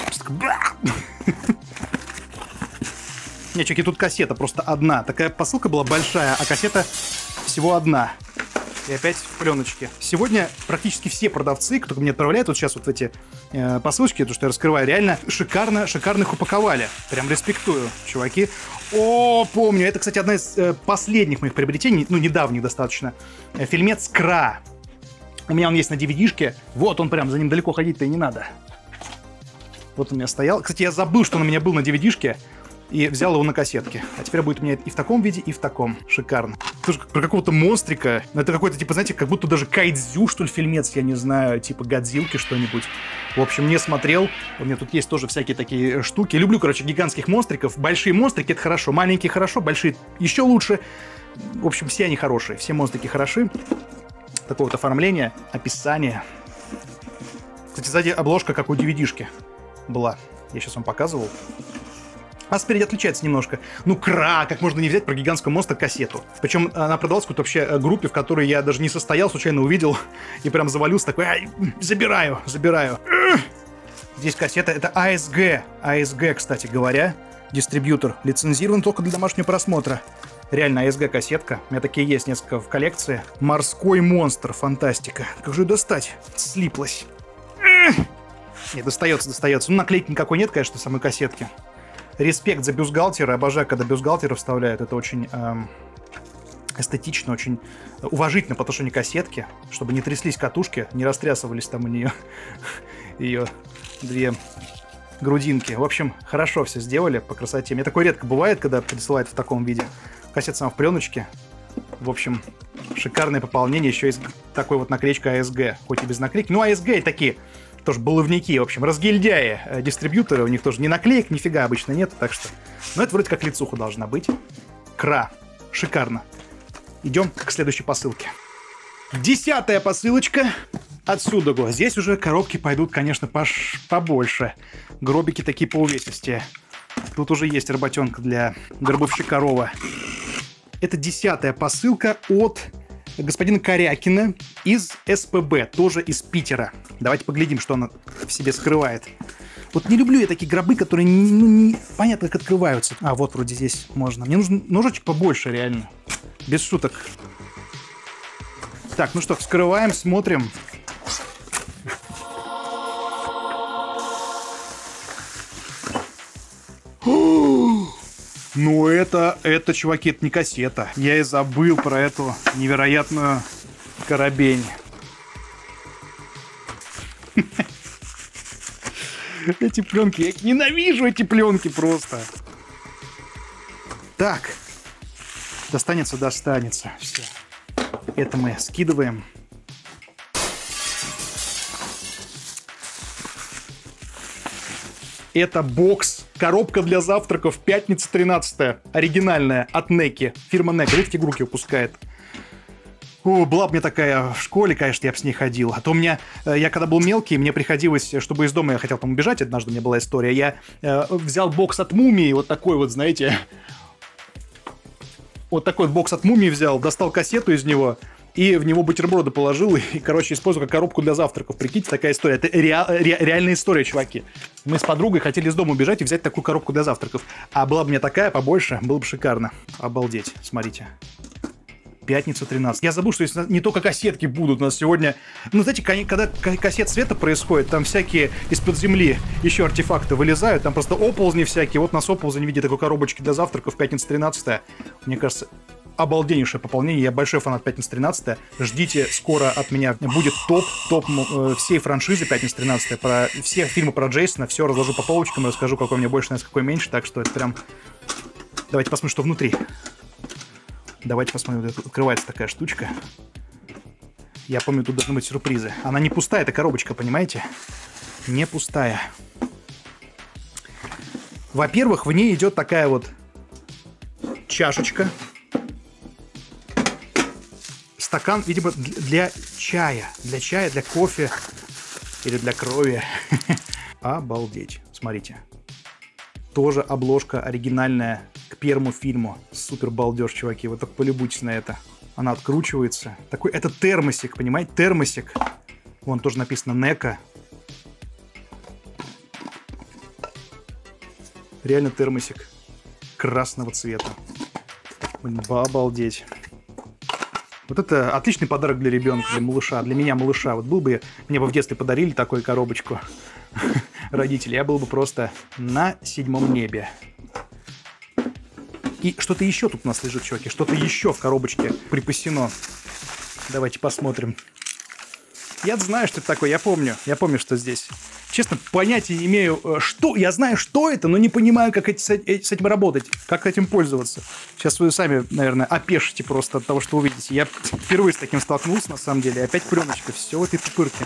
Не, чуваки, тут кассета просто одна. Такая посылка была большая, а кассета всего одна. И опять в пленочке. Сегодня практически все продавцы, кто мне отправляет вот сейчас вот эти посылочки, то, что я раскрываю, реально шикарно их упаковали. Прям респектую, чуваки. О, помню. Это, кстати, одна из последних моих приобретений, ну, недавних достаточно. Фильмец «Кра». У меня он есть на DVD-шке. Вот он прям, за ним далеко ходить-то и не надо. Вот он у меня стоял. Кстати, я забыл, что он у меня был на DVD-шке. И взял его на кассетке. А теперь будет у меня и в таком виде, и в таком. Шикарно. Тоже про какого-то монстрика. Это какой-то, типа, знаете, как будто даже кайдзю, что ли, фильмец, я не знаю, типа Годзиллки что-нибудь. В общем, не смотрел. У меня тут есть тоже всякие такие штуки. Люблю, короче, гигантских монстриков. Большие монстрики — это хорошо. Маленькие — хорошо. Большие — еще лучше. В общем, все они хорошие. Все монстрики хороши. Такое вот оформление, описание. Кстати, сзади обложка, как у DVD-шки была. Я сейчас вам показывал. А спереди отличается немножко. Ну, Кра, как можно не взять про гигантского монстра кассету. Причем она продалась в какой-то вообще группе, в которой я даже не состоял, случайно увидел. И прям завалился такой, ай, забираю. Здесь кассета, это ASG. ASG, кстати говоря, дистрибьютор. Лицензирован только для домашнего просмотра. Реально, ASG кассетка. У меня такие есть несколько в коллекции. Морской монстр, фантастика. Как же ее достать? Слиплась. Не, достается. Ну, наклейки никакой нет, конечно, самой кассетки. Респект за бюстгальтеры. Обожаю, когда бюстгальтеры вставляют. Это очень эстетично, очень уважительно по отношению к кассетке, чтобы не тряслись катушки, не растрясывались там у нее ее две грудинки. В общем, хорошо все сделали по красоте. Мне такое редко бывает, когда присылают в таком виде. Кассета сама в пленочке. В общем, шикарное пополнение. Еще есть такой вот наклеечка ASG, хоть и без наклейки. Ну, ASG такие тоже баловники, в общем, разгильдяи, дистрибьюторы, у них тоже ни наклеек, нифига обычно нет, так что... Но это вроде как лицуха должна быть. Кра. Шикарно. Идем к следующей посылке. 10-я посылочка отсюда. Здесь уже коробки пойдут, конечно, побольше. Гробики такие по увесистее. Тут уже есть работенка для гробовщика Рова. Это 10-я посылка от господина Корякина из СПБ, тоже из Питера. Давайте поглядим, что она в себе скрывает. Вот не люблю я такие гробы, которые не понятно, как открываются. А, вот вроде здесь можно. Мне нужен ножичек побольше, реально. Без шуток. Так, ну что, вскрываем, смотрим. Ну это, чуваки, это не кассета. Я и забыл про эту невероятную коробень. Эти пленки, я ненавижу эти пленки просто. Так. Достанется. Все. Это мы скидываем. Это бокс. Коробка для завтраков. Пятница 13-я. Оригинальная. От Неки. Фирма Нека. Видите, игрушки выпускает. О, была бы мне такая в школе, конечно, я бы с ней ходил. А то у меня, я когда был мелкий, мне приходилось, чтобы из дома я хотел там убежать, однажды у меня была история, я взял бокс от Мумии, вот такой вот, знаете. Вот такой вот бокс от Мумии взял, достал кассету из него и в него бутерброды положил и, короче, использовал как коробку для завтраков. Прикиньте, такая история. Это реальная история, чуваки. Мы с подругой хотели из дома убежать и взять такую коробку для завтраков. А была бы мне такая побольше, было бы шикарно. Обалдеть, смотрите. Пятница 13. Я забыл, что если не только кассетки будут у нас сегодня. Ну, знаете, когда кассет света происходит, там всякие из-под земли еще артефакты вылезают. Там просто оползни всякие. Вот у нас оползень в виде такой коробочки для завтраков. Пятница 13. Мне кажется, обалденнейшее пополнение. Я большой фанат «Пятница 13». Ждите, скоро от меня будет топ всей франшизы «Пятница 13». Про все фильмы про Джейсона, все разложу по полочкам, расскажу, какой мне больше нравится, какой меньше. Так что это прям... Давайте посмотрим, что внутри. Давайте посмотрим. Вот открывается такая штучка. Я помню, тут должны быть сюрпризы. Она не пустая, эта коробочка, понимаете? Не пустая. Во-первых, в ней идет такая вот чашечка. Стакан, видимо, для чая. Для чая, для кофе или для крови. Обалдеть. Смотрите. Тоже обложка оригинальная к первому фильму. Супер балдеж, чуваки. Вот только полюбуйтесь на это. Она откручивается. Такой, это термосик, понимаете? Термосик. Вон тоже написано «Нека». Реально термосик красного цвета. Блин, обалдеть. Вот это отличный подарок для ребенка, для малыша, для меня малыша. Вот был бы, мне бы в детстве подарили такую коробочку родители, я был бы просто на 7-м небе. И что-то еще тут у нас лежит, чуваки, что-то еще в коробочке припасено. Давайте посмотрим. Я знаю, что это такое, я помню, что здесь. Честно, понятия не имею, что. Я знаю, что это, но не понимаю, как с этим работать, как этим пользоваться. Сейчас вы сами, наверное, опешите просто от того, что увидите. Я впервые с таким столкнулся, на самом деле. Опять пленочка, все в этой пупырке.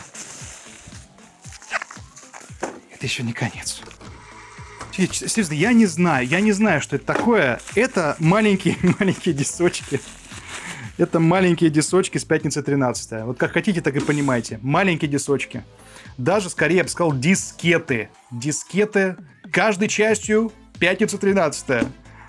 Это еще не конец. Серьезно, я не знаю, что это такое. Это маленькие дисочки. Это маленькие дисочки с «Пятницы 13». Вот как хотите, так и понимаете. Маленькие дисочки. Даже, скорее, я бы сказал, дискеты. Дискеты каждой частью «Пятница 13».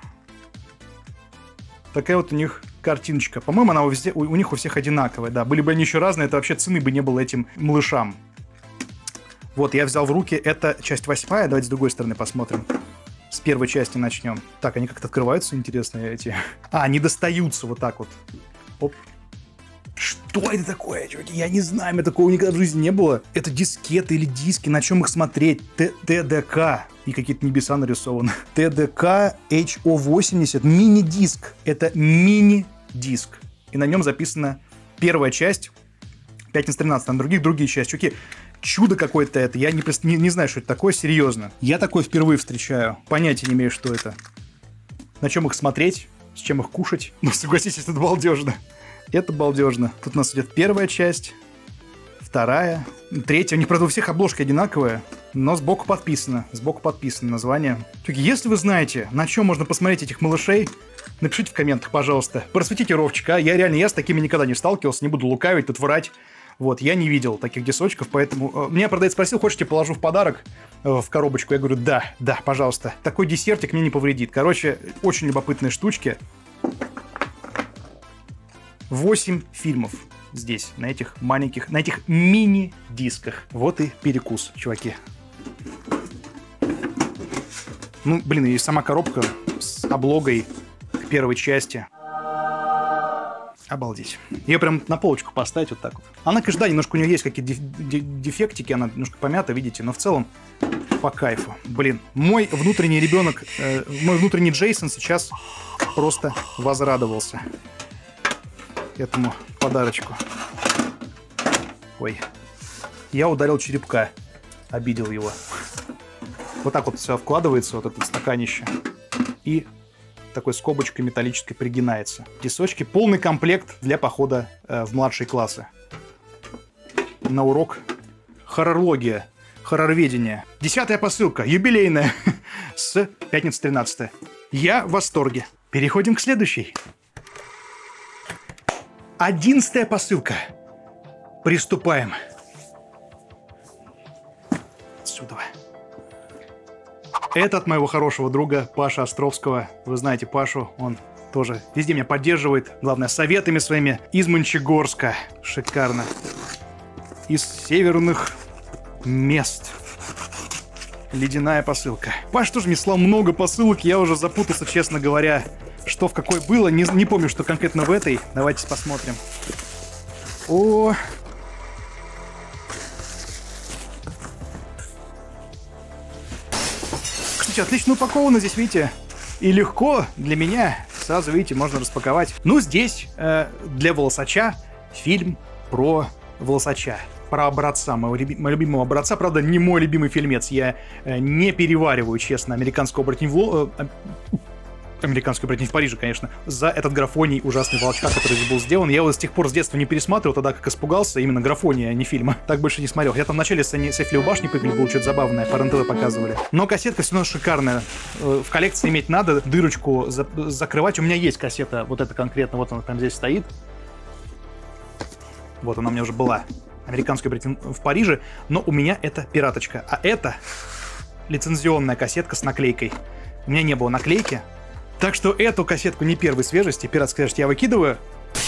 Такая вот у них картиночка. По-моему, она у них у всех одинаковая. Да, были бы они еще разные, это вообще цены бы не было этим малышам. Вот, я взял в руки. Это часть 8. Давайте с другой стороны посмотрим. С первой части начнем. Так, они как-то открываются, интересно, эти. Они достаются вот так вот. Оп. Что это такое, чуваки? Я не знаю, у меня такого никогда в жизни не было. Это дискеты или диски, на чем их смотреть? ТДК. И какие-то небеса нарисованы. ТДК HO80. Мини-диск. Это мини-диск. И на нем записана первая часть «Пятница 13», а на другие части. Чуваки, чудо какое-то это. Я не знаю, что это такое, серьезно. Я такое впервые встречаю. Понятия не имею, что это. На чем их смотреть, с чем их кушать. Ну, согласитесь, это балдежно. Это балдежно. Тут у нас идет первая часть, вторая, третья. У них, правда, у всех обложка одинаковая, но сбоку подписано. Сбоку подписано название. Если вы знаете, на чем можно посмотреть этих малышей, напишите в комментах, пожалуйста. Просветите Ровчика. Я с такими никогда не сталкивался, не буду лукавить, тут врать. Вот, я не видел таких дисочков, поэтому... Меня продавец спросил, хочешь, положу в подарок в коробочку? Я говорю, да, пожалуйста. Такой десертик мне не повредит. Короче, очень любопытные штучки. 8 фильмов здесь, на этих маленьких, на этих мини-дисках. Вот и перекус, чуваки. Ну, блин, и сама коробка с облогой к первой части. Обалдеть. Ее прям на полочку поставить вот так вот. Она, конечно, да, немножко у нее есть какие-то дефектики, она немножко помята, видите, но в целом по кайфу. Блин, мой внутренний ребенок, мой внутренний Джейсон сейчас просто возрадовался этому подарочку. Ой. Я ударил черепка. Обидел его. Вот так вот все вкладывается, вот это стаканище. И такой скобочкой металлической пригинается. Дисочки. Полный комплект для похода в младшие классы. На урок хоррорология, хоррорведение. 10-я посылка, юбилейная, с «Пятницы 13». Я в восторге. Переходим к следующей. 11-я посылка. Приступаем. Отсюда. Это от моего хорошего друга Паши Островского. Вы знаете Пашу, он тоже везде меня поддерживает. Главное, советами своими из Мончегорска. Шикарно. Из северных мест. Ледяная посылка. Паша тоже мне слал много посылок. Я уже запутался, честно говоря, что в какой было. Не помню, что конкретно в этой. Давайте посмотрим. О! Кстати, отлично упаковано здесь, видите? И легко для меня сразу, видите, можно распаковать. Ну, здесь для волосача фильм про волосача. Про образца, моего любимого образца. Правда, не мой любимый фильмец. Я не перевариваю, честно, американского оборотня в Париже, конечно, за этот графоний ужасный волчка, который здесь был сделан. Я его с тех пор с детства не пересматривал, тогда как испугался, именно графония, а не фильма. Так больше не смотрел. Я там вначале с Эйфелевой башни прыгали, было что-то забавное, по РЕН-ТВ показывали. Но кассетка все равно шикарная. В коллекции иметь надо, дырочку закрывать. У меня есть кассета, вот эта конкретно, вот она прям здесь стоит. Вот она у меня уже была. Американский оборотень в Париже, но у меня это пираточка. А это лицензионная кассетка с наклейкой. У меня не было наклейки. Так что эту кассетку не первой свежести, пиратская свежесть, я выкидываю.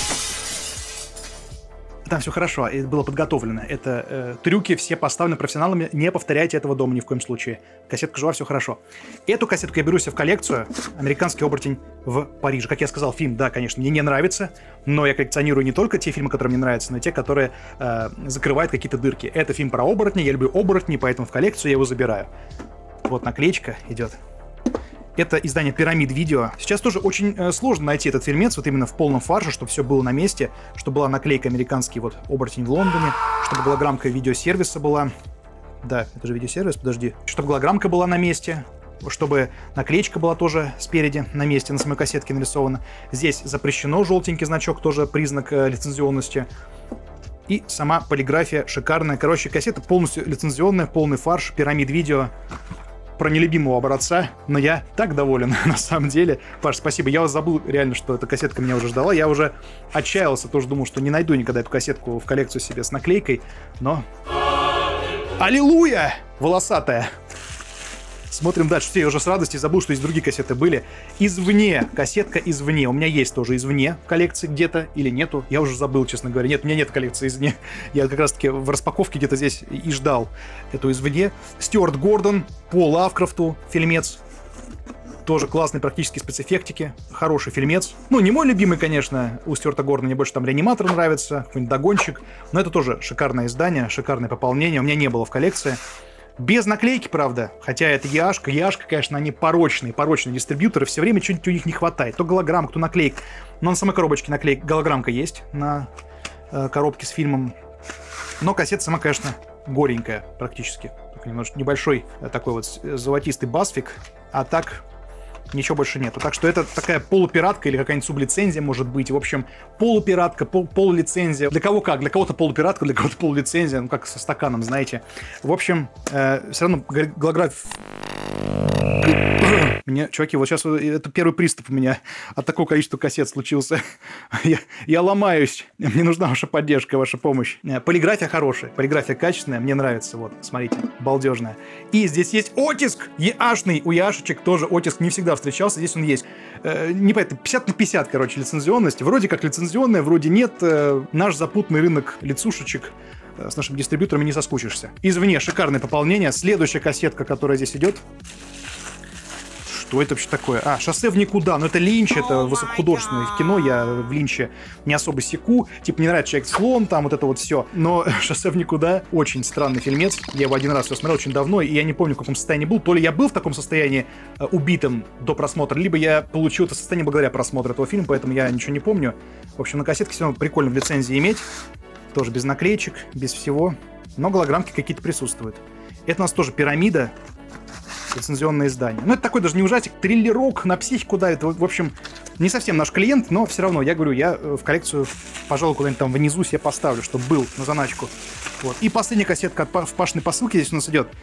Там все хорошо, это было подготовлено. Это трюки все поставлены профессионалами. Не повторяйте этого дома ни в коем случае. Кассетка жива, все хорошо. Эту кассетку я беру себе в коллекцию. Американский оборотень в Париже. Как я сказал, фильм, да, конечно, мне не нравится. Но я коллекционирую не только те фильмы, которые мне нравятся, но и те, которые закрывают какие-то дырки. Это фильм про оборотни. Я люблю оборотни, поэтому в коллекцию я его забираю. Вот наклеечка идет. Это издание Pyramid Video. Сейчас тоже очень сложно найти этот фильмец вот именно в полном фарше, чтобы все было на месте, чтобы была наклейка американский вот оборотень в Лондоне, чтобы голограммка видеосервиса была. Да, это же видеосервис, подожди. Чтобы голограммка была на месте, чтобы наклеечка была тоже спереди на месте, на самой кассетке нарисована. Здесь запрещено, желтенький значок, тоже признак лицензионности. И сама полиграфия шикарная. Короче, кассета полностью лицензионная, полный фарш, Pyramid Video. Про нелюбимого образца, но я так доволен, на самом деле. Паш, спасибо. Я забыл реально, что эта кассетка меня уже ждала. Я уже отчаялся, тоже думал, что не найду никогда эту кассетку в коллекцию себе с наклейкой, но... Аллилуйя! Волосатая. Смотрим дальше. Все, я уже с радостью забыл, что есть другие кассеты были. Извне. Кассетка извне. У меня есть тоже извне в коллекции где-то или нету. Я уже забыл, честно говоря. Нет, у меня нет коллекции извне. Я как раз-таки в распаковке где-то здесь и ждал эту извне. Стюарт Гордон по Лавкрафту фильмец. Тоже классные практические спецэффектики. Хороший фильмец. Ну, не мой любимый, конечно, у Стюарта Гордона. Мне больше там Реаниматор нравится, какой-нибудь Догонщик. Но это тоже шикарное издание, шикарное пополнение. У меня не было в коллекции. Без наклейки, правда, хотя это Яшка, конечно, они порочные дистрибьюторы, все время чего-нибудь у них не хватает. То голограммка, то наклейка. Но на самой коробочке наклейка, голограммка есть на коробке с фильмом. Но кассета сама, конечно, горенькая практически. Только немножко небольшой такой вот золотистый басфик, а так... Ничего больше нету. Так что это такая полупиратка или какая-нибудь сублицензия может быть. В общем, полупиратка, полулицензия. Для кого как? Для кого-то полупиратка, для кого-то полулицензия. Ну, как со стаканом, знаете. В общем, все равно голограф... Мне, чуваки, вот сейчас это первый приступ у меня от такого количества кассет случился. Я ломаюсь. Мне нужна ваша поддержка, ваша помощь. Полиграфия хорошая, полиграфия качественная, мне нравится. Вот, смотрите, балдежная. И здесь есть оттиск ЕАшный. У ЕАшечек тоже оттиск не всегда встречался. Здесь он есть. Непонятно, 50 на 50, короче, лицензионность. Вроде как лицензионная, вроде нет. Наш запутанный рынок лицушечек. С нашими дистрибьюторами не соскучишься. Извне шикарное пополнение. Следующая кассетка, которая здесь идет. Что это вообще такое? А, «Шоссе в никуда». Ну, это Линч, это высокохудожественное кино. Я в Линче не особо секу. Типа, мне нравится «Человек-слон», там вот это вот все. Но «Шоссе в никуда» очень странный фильмец. Я его один раз смотрел очень давно, и я не помню, в каком состоянии был. То ли я был в таком состоянии убитым до просмотра, либо я получил это состояние благодаря просмотру этого фильма, поэтому я ничего не помню. В общем, на кассетке все равно прикольно в лицензии иметь. Тоже без наклеечек, без всего. Но голограммки какие-то присутствуют. Это у нас тоже «Пирамида». Лицензионное издание. Ну, это такой даже не ужастик, триллерок на психику давит. В общем, не совсем наш клиент, но все равно, я говорю, я в коллекцию, пожалуй, куда-нибудь там внизу себе поставлю, чтобы был на заначку. Вот. И последняя кассетка в Пашиной посылке здесь у нас идет.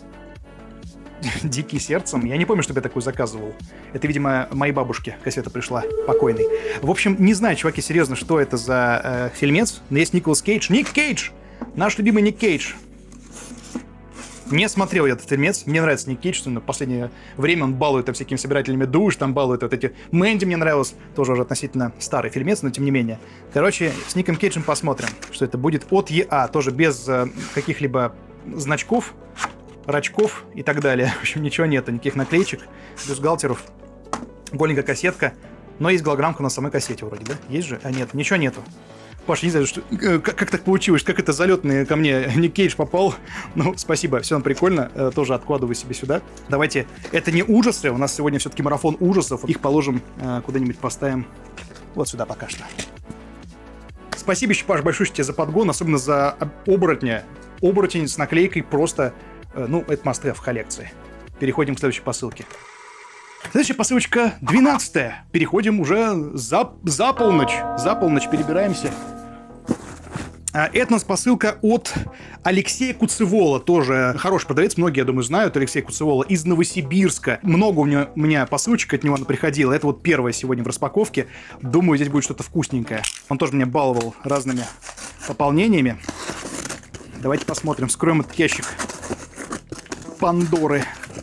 «Дикий сердцем». Я не помню, чтобы я такую заказывал. Это, видимо, моей бабушке кассета пришла, покойной. В общем, не знаю, чуваки, серьезно, что это за фильмец. Но есть Николас Кейдж. Ник Кейдж! Наш любимый Ник Кейдж. Не смотрел я этот фильмец. Мне нравится Ник Кейдж, в последнее время он балует там всякими собирателями душ, там балует вот эти... Мэнди мне нравилось, тоже уже относительно старый фильмец, но тем не менее. Короче, с Ником Кейджем посмотрим, что это будет от ЕА, тоже без каких-либо значков, рачков и так далее. В общем, ничего нету, никаких наклеечек, бюстгальтеров. Голенькая кассетка, но есть голограммка на самой кассете вроде, да? Есть же? А нет, ничего нету. Паша, не знаю, что, как так получилось, как это залетный ко мне Ник Кейдж попал. Ну, спасибо, все прикольно. Тоже откладываю себе сюда. Давайте, это не ужасы, у нас сегодня все-таки марафон ужасов. Их положим куда-нибудь, поставим вот сюда пока что. Спасибо еще, Паш, большое тебе за подгон, особенно за оборотня. Оборотень с наклейкой просто, ну, это must-have в коллекции. Переходим к следующей посылке. Следующая посылочка 12-я. Переходим уже за полночь. За полночь перебираемся. Это у нас посылка от Алексея Куцевола. Тоже хороший продавец, многие, я думаю, знают Алексея Куцевола из Новосибирска. Много у меня посылочек от него приходило. Это вот первая сегодня в распаковке. Думаю, здесь будет что-то вкусненькое. Он тоже меня баловал разными пополнениями. Давайте посмотрим. Вскроем этот ящик Пандоры.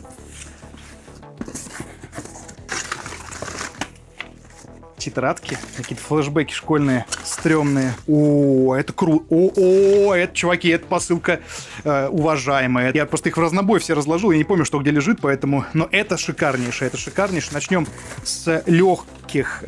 Тетрадки, какие-то флешбеки школьные, стрёмные. О, это круто. О, это, чуваки, это посылка уважаемая. Я просто их в разнобой все разложил, я не помню, что где лежит, поэтому... Но это шикарнейшее, это шикарнейшее. Начнем с легких...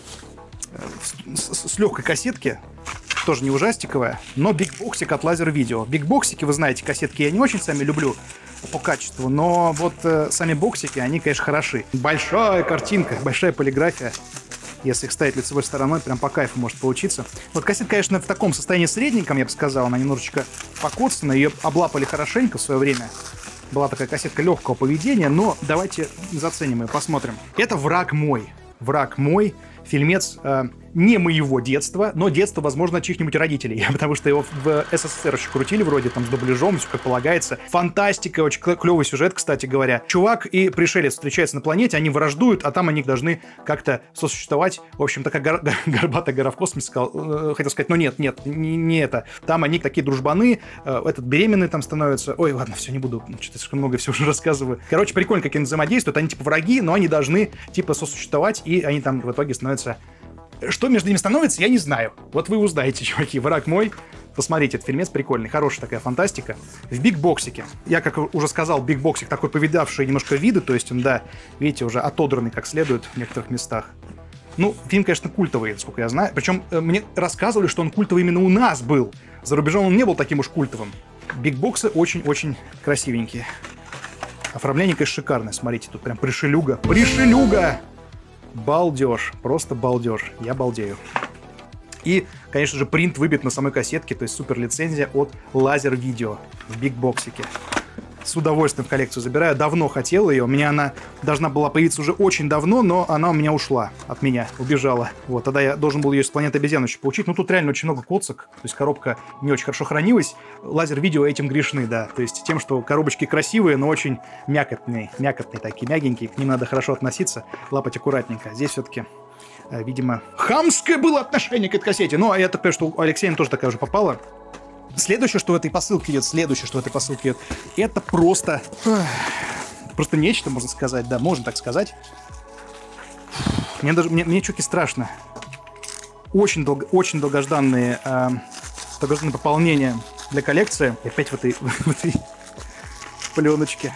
с легкой кассетки. Тоже не ужастиковая, но бигбоксик от Laser Video. Бигбоксики, вы знаете, кассетки я не очень сами люблю по качеству, но вот сами боксики, они, конечно, хороши. Большая картинка, большая полиграфия. Если их ставить лицевой стороной, прям по кайфу может получиться. Вот кассета, конечно, в таком состоянии средненьком, я бы сказал. Она немножечко покоцана, ее облапали хорошенько в свое время. Была такая кассетка легкого поведения, но давайте заценим ее, посмотрим. Это «Враг мой». «Враг мой». Фильмец не моего детства, но детства, возможно, чьих-нибудь родителей, потому что его в СССР еще крутили вроде, там, с дубляжом, все как полагается. Фантастика, очень клевый сюжет, кстати говоря. Чувак и пришелец встречаются на планете, они враждуют, а там они должны как-то сосуществовать. В общем, такая горбатая гора в космосе, хотел сказать, но нет, не это. Там они такие дружбаны, этот беременный там становится. Ой, ладно, все, не буду, что-то слишком много все уже рассказываю. Короче, прикольно, как они взаимодействуют, они типа враги, но они должны типа сосуществовать, и они там в итоге становятся... Что между ними становится, я не знаю. Вот вы узнаете, чуваки. «Враг мой». Посмотрите, этот фильмец прикольный. хорошая такая фантастика. В бигбоксике. Я, как уже сказал, бигбоксик такой повидавший немножко виды. То есть он, да, видите, уже отодранный как следует в некоторых местах. Ну, фильм, конечно, культовый, насколько я знаю. Причем мне рассказывали, что он культовый именно у нас был. За рубежом он не был таким уж культовым. Бигбоксы очень-очень красивенькие. Оформление, конечно, шикарное. Смотрите, тут прям пришелюга. Пришелюга! Балдеж, просто балдеж, я балдею. И, конечно же, принт выбит на самой кассетке, то есть супер лицензия от Laser Video в бигбоксике. С удовольствием в коллекцию забираю, давно хотел ее, у меня она должна была появиться уже очень давно, но она у меня ушла, от меня, убежала. Вот, тогда я должен был ее с планеты обезьян еще получить, но тут реально очень много коцок, то есть коробка не очень хорошо хранилась. Laser Video этим грешны, да, то есть тем, что коробочки красивые, но очень мякотные такие, мягенькие, к ним надо хорошо относиться, лапать аккуратненько. Здесь все-таки... видимо, хамское было отношение к этой кассете. Ну, а я так понимаю, что у Алексея тоже такая уже попала. Следующее, что в этой посылке идет, это просто нечто, можно сказать, да, можно так сказать. Мне чуки страшно. Очень долгожданные пополнения для коллекции. И опять в этой пленочке.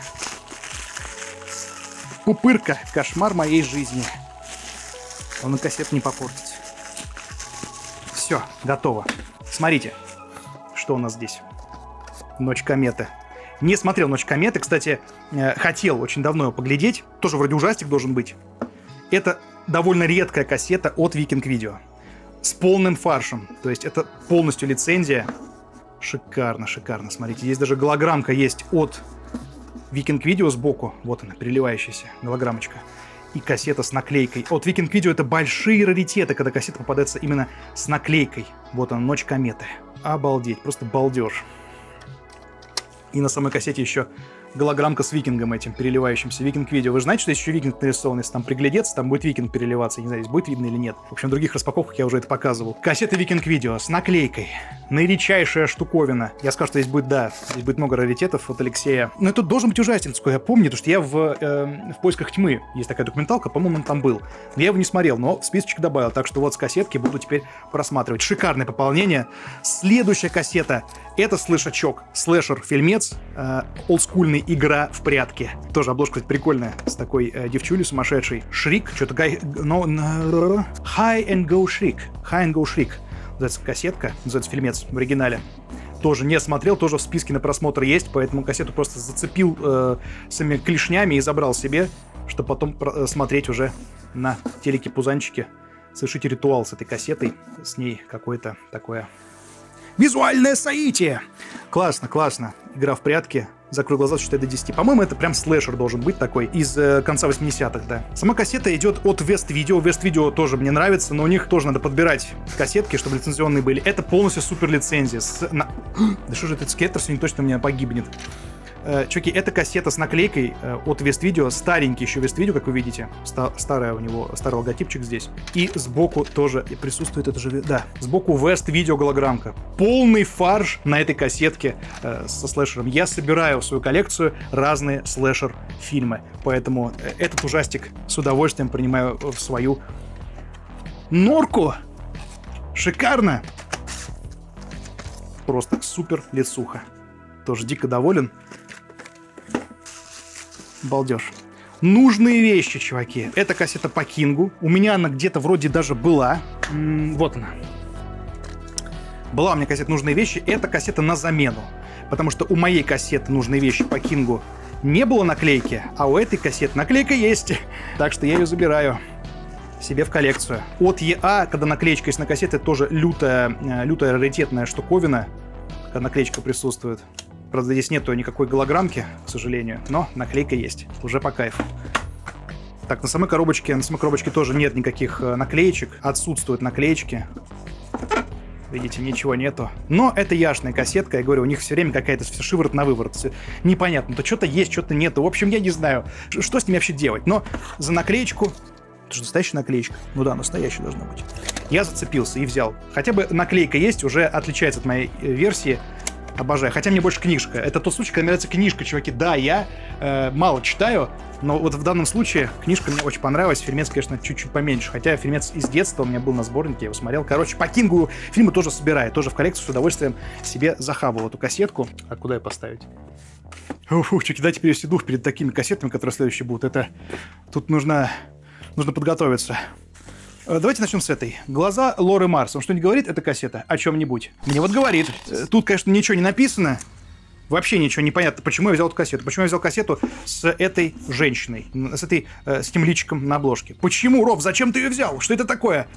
Пупырка. Кошмар моей жизни. Он и кассету не попортить. Все, готово. Смотрите, что у нас здесь. «Ночь кометы». Не смотрел «Ночь кометы», кстати, хотел очень давно его поглядеть. Тоже вроде ужастик должен быть. Это довольно редкая кассета от Viking Video. С полным фаршем. То есть это полностью лицензия. Шикарно, шикарно. Смотрите, здесь даже голограммка есть от Viking Video сбоку. Вот она, переливающаяся голограммочка. И кассета с наклейкой. От Viking Video это большие раритеты, когда кассета попадается именно с наклейкой. Вот она, «Ночь кометы». Обалдеть, просто балдеж. И на самой кассете еще голограммка с викингом этим, переливающимся. Viking Video. Вы же знаете, что есть еще викинг нарисован? Если там приглядеться, там будет викинг переливаться. Не знаю, здесь будет видно или нет. В общем, в других распаковках я уже это показывал. Кассета Viking Video с наклейкой. Наиричайшая штуковина. Я скажу, что здесь будет много раритетов от Алексея. Но это должен быть ужастик, насколько я помню, потому что я в «Поисках тьмы» есть такая документалка, по-моему, он там был. Я его не смотрел, но в списочек добавил. Так что вот с кассетки буду теперь просматривать. Шикарное пополнение. Следующая кассета — это слэшачок. Слэшер-фильмец. Олдскульный «Игра в прятки». Тоже обложка прикольная, с такой девчулей сумасшедшей. Шрик, что-то High and Go Shriek. High and Go Shriek. называется кассетка, называется фильмец в оригинале. Тоже не смотрел, тоже в списке на просмотр есть, поэтому кассету просто зацепил своими клешнями и забрал себе, чтобы потом смотреть уже на телеке-пузанчике, совершить ритуал с этой кассетой, с ней какое-то такое визуальное соитие. Классно, классно. Игра в прятки. Закрой глаза, считай до 10. По-моему, это прям слэшер должен быть такой, из конца 80-х, да. Сама кассета идет от West Video. West Video тоже мне нравится, но у них тоже надо подбирать кассетки, чтобы лицензионные были. Это полностью супер лицензия. Да что же этот скейтер сегодня точно у меня погибнет. Чуваки, это кассета с наклейкой от West Video, старенький еще West Video, как вы видите. Старый у него, старый логотипчик здесь. И сбоку тоже присутствует это же, да, сбоку West Video голограммка. Полный фарш на этой кассетке со слэшером. Я собираю в свою коллекцию разные слэшер-фильмы, поэтому этот ужастик с удовольствием принимаю в свою норку. Шикарно! Просто супер лицуха. Тоже дико доволен. Балдеж. Нужные вещи, чуваки. Это кассета по Кингу. У меня она где-то вроде даже была. Вот она. Была у меня кассета «Нужные вещи». Это кассета на замену. Потому что у моей кассеты «Нужные вещи» по Кингу не было наклейки, а у этой кассеты наклейка есть. Так что я ее забираю себе в коллекцию. От ЕА, когда наклеечка есть на кассете, тоже лютая раритетная штуковина. Когда наклеечка присутствует. Правда, здесь нету никакой голограммки, к сожалению, но наклейка есть. Уже по кайфу. Так, на самой коробочке тоже нет никаких наклеечек. Отсутствуют наклеечки. Видите, ничего нету. Но это яшная кассетка. Я говорю, у них все время какая-то шиворот на выворот. Непонятно. То что-то есть, что-то нету. В общем, я не знаю, что с ними вообще делать. Но за наклеечку... Это же настоящая наклеечка. Ну да, настоящая должна быть. Я зацепился и взял. Хотя бы наклейка есть, уже отличается от моей версии. Обожаю. Хотя мне больше книжка. Это тот случай, когда мне нравится книжка, чуваки. Да, я мало читаю, но вот в данном случае книжка мне очень понравилась. Фильмец, конечно, чуть-чуть поменьше. Хотя фильмец из детства у меня был на сборнике, я его смотрел. Короче, по Кингу фильмы тоже собираю. Тоже в коллекцию с удовольствием себе захавал эту кассетку. А куда ее поставить? Фу, чуваки, дайте перевести дух перед такими кассетами, которые следующие будут. Это... Тут нужно подготовиться. Давайте начнем с этой. «Глаза Лоры Марс». Он что-нибудь говорит, эта кассета? О чем-нибудь? Мне вот говорит. Тут, конечно, ничего не написано. Вообще ничего не понятно, почему я взял эту кассету. Почему я взял кассету с этой женщиной, с этим личиком на обложке. Почему, Ров, зачем ты ее взял? Что это такое?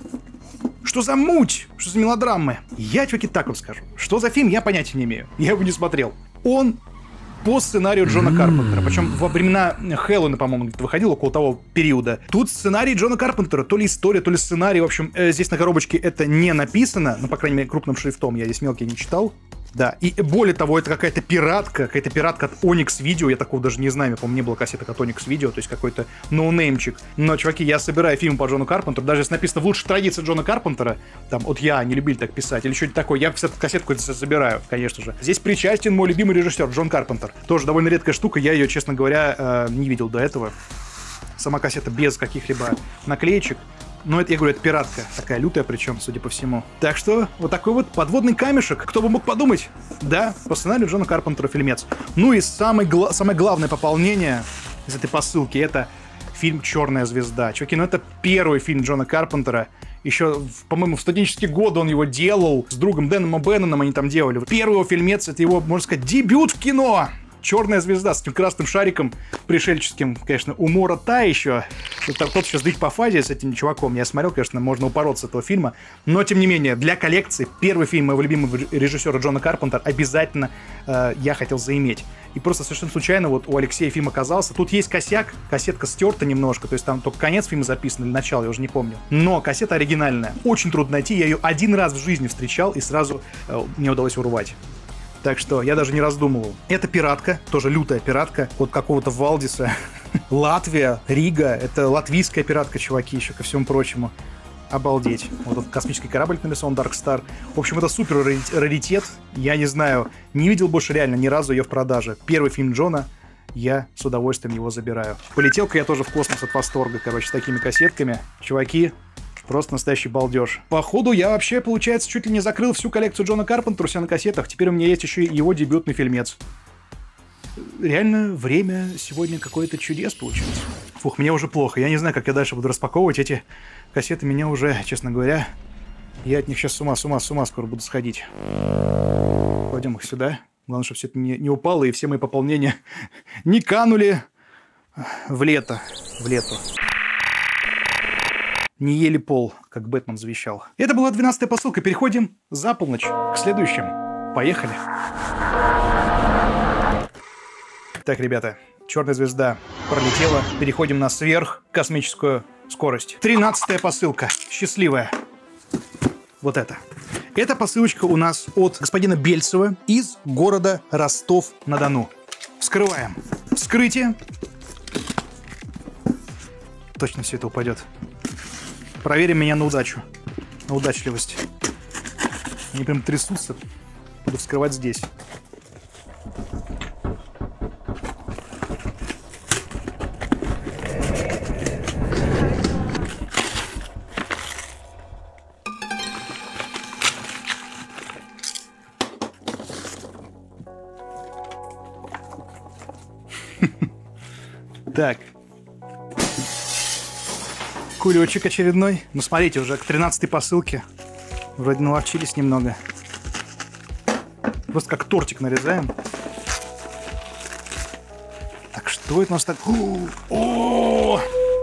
Что за муть? Что за мелодрамы? Я, чуваки, так вам скажу. Что за фильм, я понятия не имею. Я его не смотрел. Он... по сценарию Джона Карпентера. Причем во времена Хэллоуина, по-моему, где-то выходил, около того периода. Тут сценарий Джона Карпентера. То ли история, то ли сценарий. В общем, здесь на коробочке это не написано. Ну, по крайней мере, крупным шрифтом. Я здесь мелкий не читал. Да, и более того, это какая-то пиратка от Onyx Video, я такого даже не знаю, по-моему, не было кассеток от Onyx Video, то есть какой-то ноунеймчик. Но, чуваки, я собираю фильм по Джону Карпентеру, даже если написано в лучшей традиции Джона Карпентера, там, от я не любили так писать, или что-нибудь такое, я кассетку забираю, конечно же. Здесь причастен мой любимый режиссер Джон Карпентер. Тоже довольно редкая штука, я ее, честно говоря, не видел до этого. Сама кассета без каких-либо наклеечек. Но это, я говорю, это пиратка. Такая лютая причем, судя по всему. Так что, вот такой вот подводный камешек. Кто бы мог подумать? Да, по сценарию Джона Карпентера фильмец. Ну и самое главное пополнение из этой посылки — это фильм «Черная звезда». Чуваки, ну это первый фильм Джона Карпентера. Еще, по-моему, в студенческие годы он его делал. С другом Дэном О'Бенноном они там делали. Первый его фильмец — это его, можно сказать, дебют в кино. «Черная звезда» с этим красным шариком пришельческим, конечно, умора та еще. Тот сейчас дых по фазе с этим чуваком. Я смотрел, конечно, можно упороться с этого фильма. Но, тем не менее, для коллекции первый фильм моего любимого режиссера Джона Карпентера обязательно я хотел заиметь. И просто совершенно случайно вот у Алексея фильм оказался. Тут есть косяк, кассетка стерта немножко, то есть там только конец фильма записан или начало, я уже не помню. Но кассета оригинальная. Очень трудно найти, я ее один раз в жизни встречал и сразу мне удалось урвать. Так что я даже не раздумывал. Это пиратка, тоже лютая пиратка от какого-то Валдиса. Латвия, Рига, это латвийская пиратка, чуваки, еще ко всему прочему. Обалдеть. Вот этот космический корабль нарисован, Dark Star. В общем, это супер раритет. Я не знаю, не видел больше реально ни разу ее в продаже. Первый фильм Джона, я с удовольствием его забираю. Полетел-ка я тоже в космос от восторга, короче, с такими кассетками. Чуваки, просто настоящий балдеж. Походу, я вообще, получается, чуть ли не закрыл всю коллекцию Джона Карпентера у себя на кассетах. Теперь у меня есть еще и его дебютный фильмец. Реально, время сегодня какое-то чудес получилось. Фух, мне уже плохо. Я не знаю, как я дальше буду распаковывать эти кассеты. Меня уже, честно говоря, Я от них сейчас с ума скоро буду сходить. Кладем их сюда. Главное, чтобы все это не упало, и все мои пополнения не канули в лето. Не ели пол, как Бэтмен завещал. Это была 12-я посылка. Переходим за полночь к следующим. Поехали. Так, ребята, черная звезда пролетела. Переходим на сверхкосмическую скорость. 13-я посылка. Счастливая. Вот это. Эта посылочка у нас от господина Бельцева из города Ростов-на-Дону. Вскрываем. Вскрытие. Точно все это упадет. Проверим меня на удачу. На удачливость. Они прям трясутся. Буду вскрывать здесь. Так. Кулечек очередной. Ну, смотрите, уже к 13-й посылке. Вроде наловчились немного. Просто как тортик нарезаем. Так, что это у нас так... О!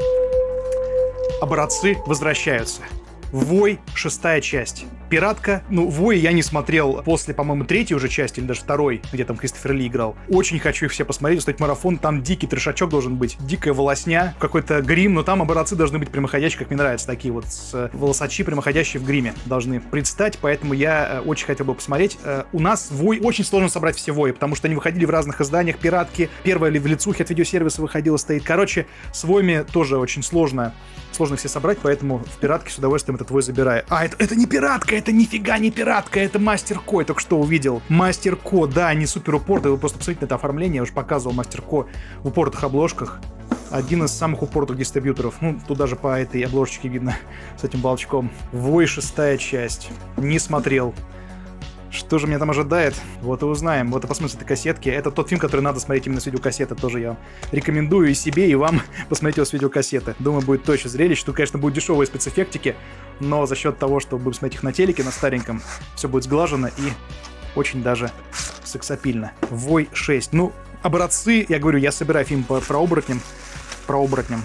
Образцы возвращаются. Вой, 6-я часть. Пиратка. Ну, Вой я не смотрел после, по-моему, 3-й уже части, или даже 2-й, где там Кристофер Ли играл. Очень хочу их все посмотреть, устроить марафон. Там дикий трешачок должен быть. Дикая волосня, какой-то грим, но там образцы должны быть прямоходящие, как мне нравятся. Такие вот волосачи, прямоходящие в гриме должны предстать, поэтому я очень хотел бы посмотреть. У нас Вой, очень сложно собрать все Вои, потому что они выходили в разных изданиях. Пиратки, первая в лицухе от видеосервиса выходила, стоит. Короче, с Воями тоже очень сложно все собрать, поэтому в пиратке с удовольствием этот Вой забираю. А, это не пиратка, это нифига не пиратка, это Мастер Ко, я только что увидел. Мастер Ко, да, не супер упорт, вы просто посмотрите на это оформление, я уже показывал Мастер Ко в упоротых обложках. Один из самых упоротых дистрибьюторов. Ну, тут даже по этой обложечке видно с этим волчком. Вой, 6-я часть. Не смотрел. Что же меня там ожидает? Вот и узнаем. Вот и посмотрим с этой кассетки. Это тот фильм, который надо смотреть именно с видеокассеты. Тоже я рекомендую и себе, и вам посмотреть его с видеокассеты. Думаю, будет точно зрелище. Тут, конечно, будут дешевые спецэффектики, но за счет того, что будем смотреть их на телеке, на стареньком, все будет сглажено и очень даже сексапильно. Вой 6. Ну, образцы, я говорю, я собираю фильм про оборотням. Про оборотням.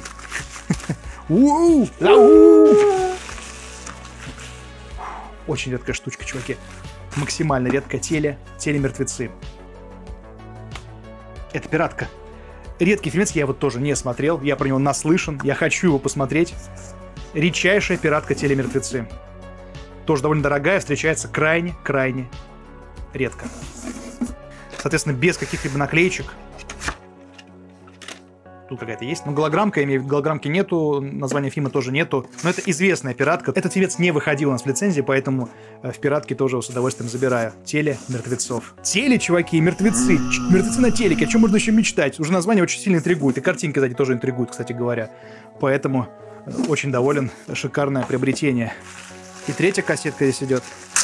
Очень редкая штучка, чуваки. Максимально редкое телемертвецы. Это пиратка. Редкий фильмец, я его тоже не смотрел, я про него наслышан, я хочу его посмотреть. Редчайшая пиратка телемертвецы. Тоже довольно дорогая, встречается крайне редко. Соответственно, без каких-либо наклеечек. Тут какая-то есть. Ну, голограммка, я имею в виду, голограммки нету, названия фильма тоже нету. Но это известная пиратка. Этот фильмец не выходил у нас в лицензии, поэтому в пиратке тоже его с удовольствием забираю. Телемертвецов. Чуваки, мертвецы. Мертвецы на телеке. О чем можно еще мечтать? Уже название очень сильно интригует. И картинка, кстати, тоже интригует, кстати говоря. Поэтому очень доволен. Шикарное приобретение. И 3-я кассетка здесь идет.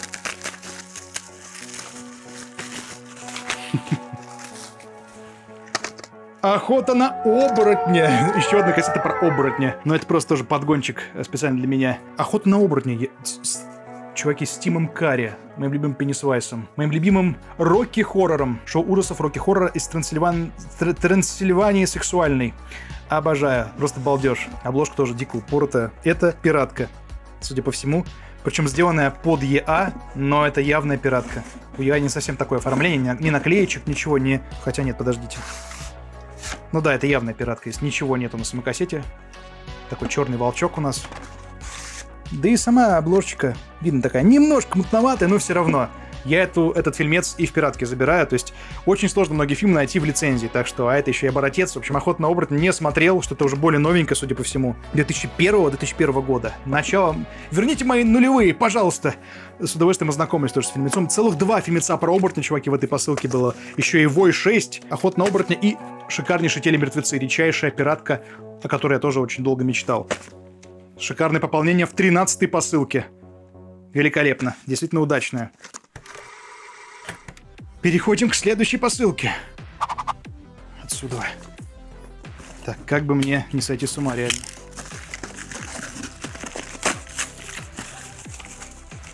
Охота на оборотня. Еще одна кассета про оборотня. Но это просто тоже подгончик специально для меня. Охота на оборотня. Чуваки, с Тимом Карри, моим любимым Пеннисвайсом, моим любимым Рокки-хоррором. Шоу ужасов Рокки-хоррора из Трансильвании сексуальной. Обожаю. Просто балдеж. Обложка тоже дико упоротая. Это пиратка, судя по всему. Причем сделанная под ЕА, но это явная пиратка. У ЕА не совсем такое оформление. Ни наклеечек, ничего не... Хотя нет, подождите. Ну да, это явная пиратка, если ничего нету на самой кассете. Такой черный волчок у нас. Да и сама обложечка, видно, такая немножко мутноватая, но все равно. Я этот фильмец и в пиратке забираю, то есть очень сложно многие фильмы найти в лицензии, так что, а это еще и оборотец. В общем, «Охота на оборотня» не смотрел, что-то уже более новенькое, судя по всему. 2001 года. Начало. Верните мои нулевые, пожалуйста. С удовольствием ознакомлюсь тоже с фильмецом. Целых 2 фильмеца про оборотня, чуваки, в этой посылке было. Еще и Вой 6, «Охота на оборотня» и шикарнейшие телемертвецы, редчайшая пиратка, о которой я тоже очень долго мечтал. Шикарное пополнение в 13-й посылке. Великолепно. Действительно удачное. Переходим к следующей посылке. Отсюда. Так, как бы мне не сойти с ума, реально.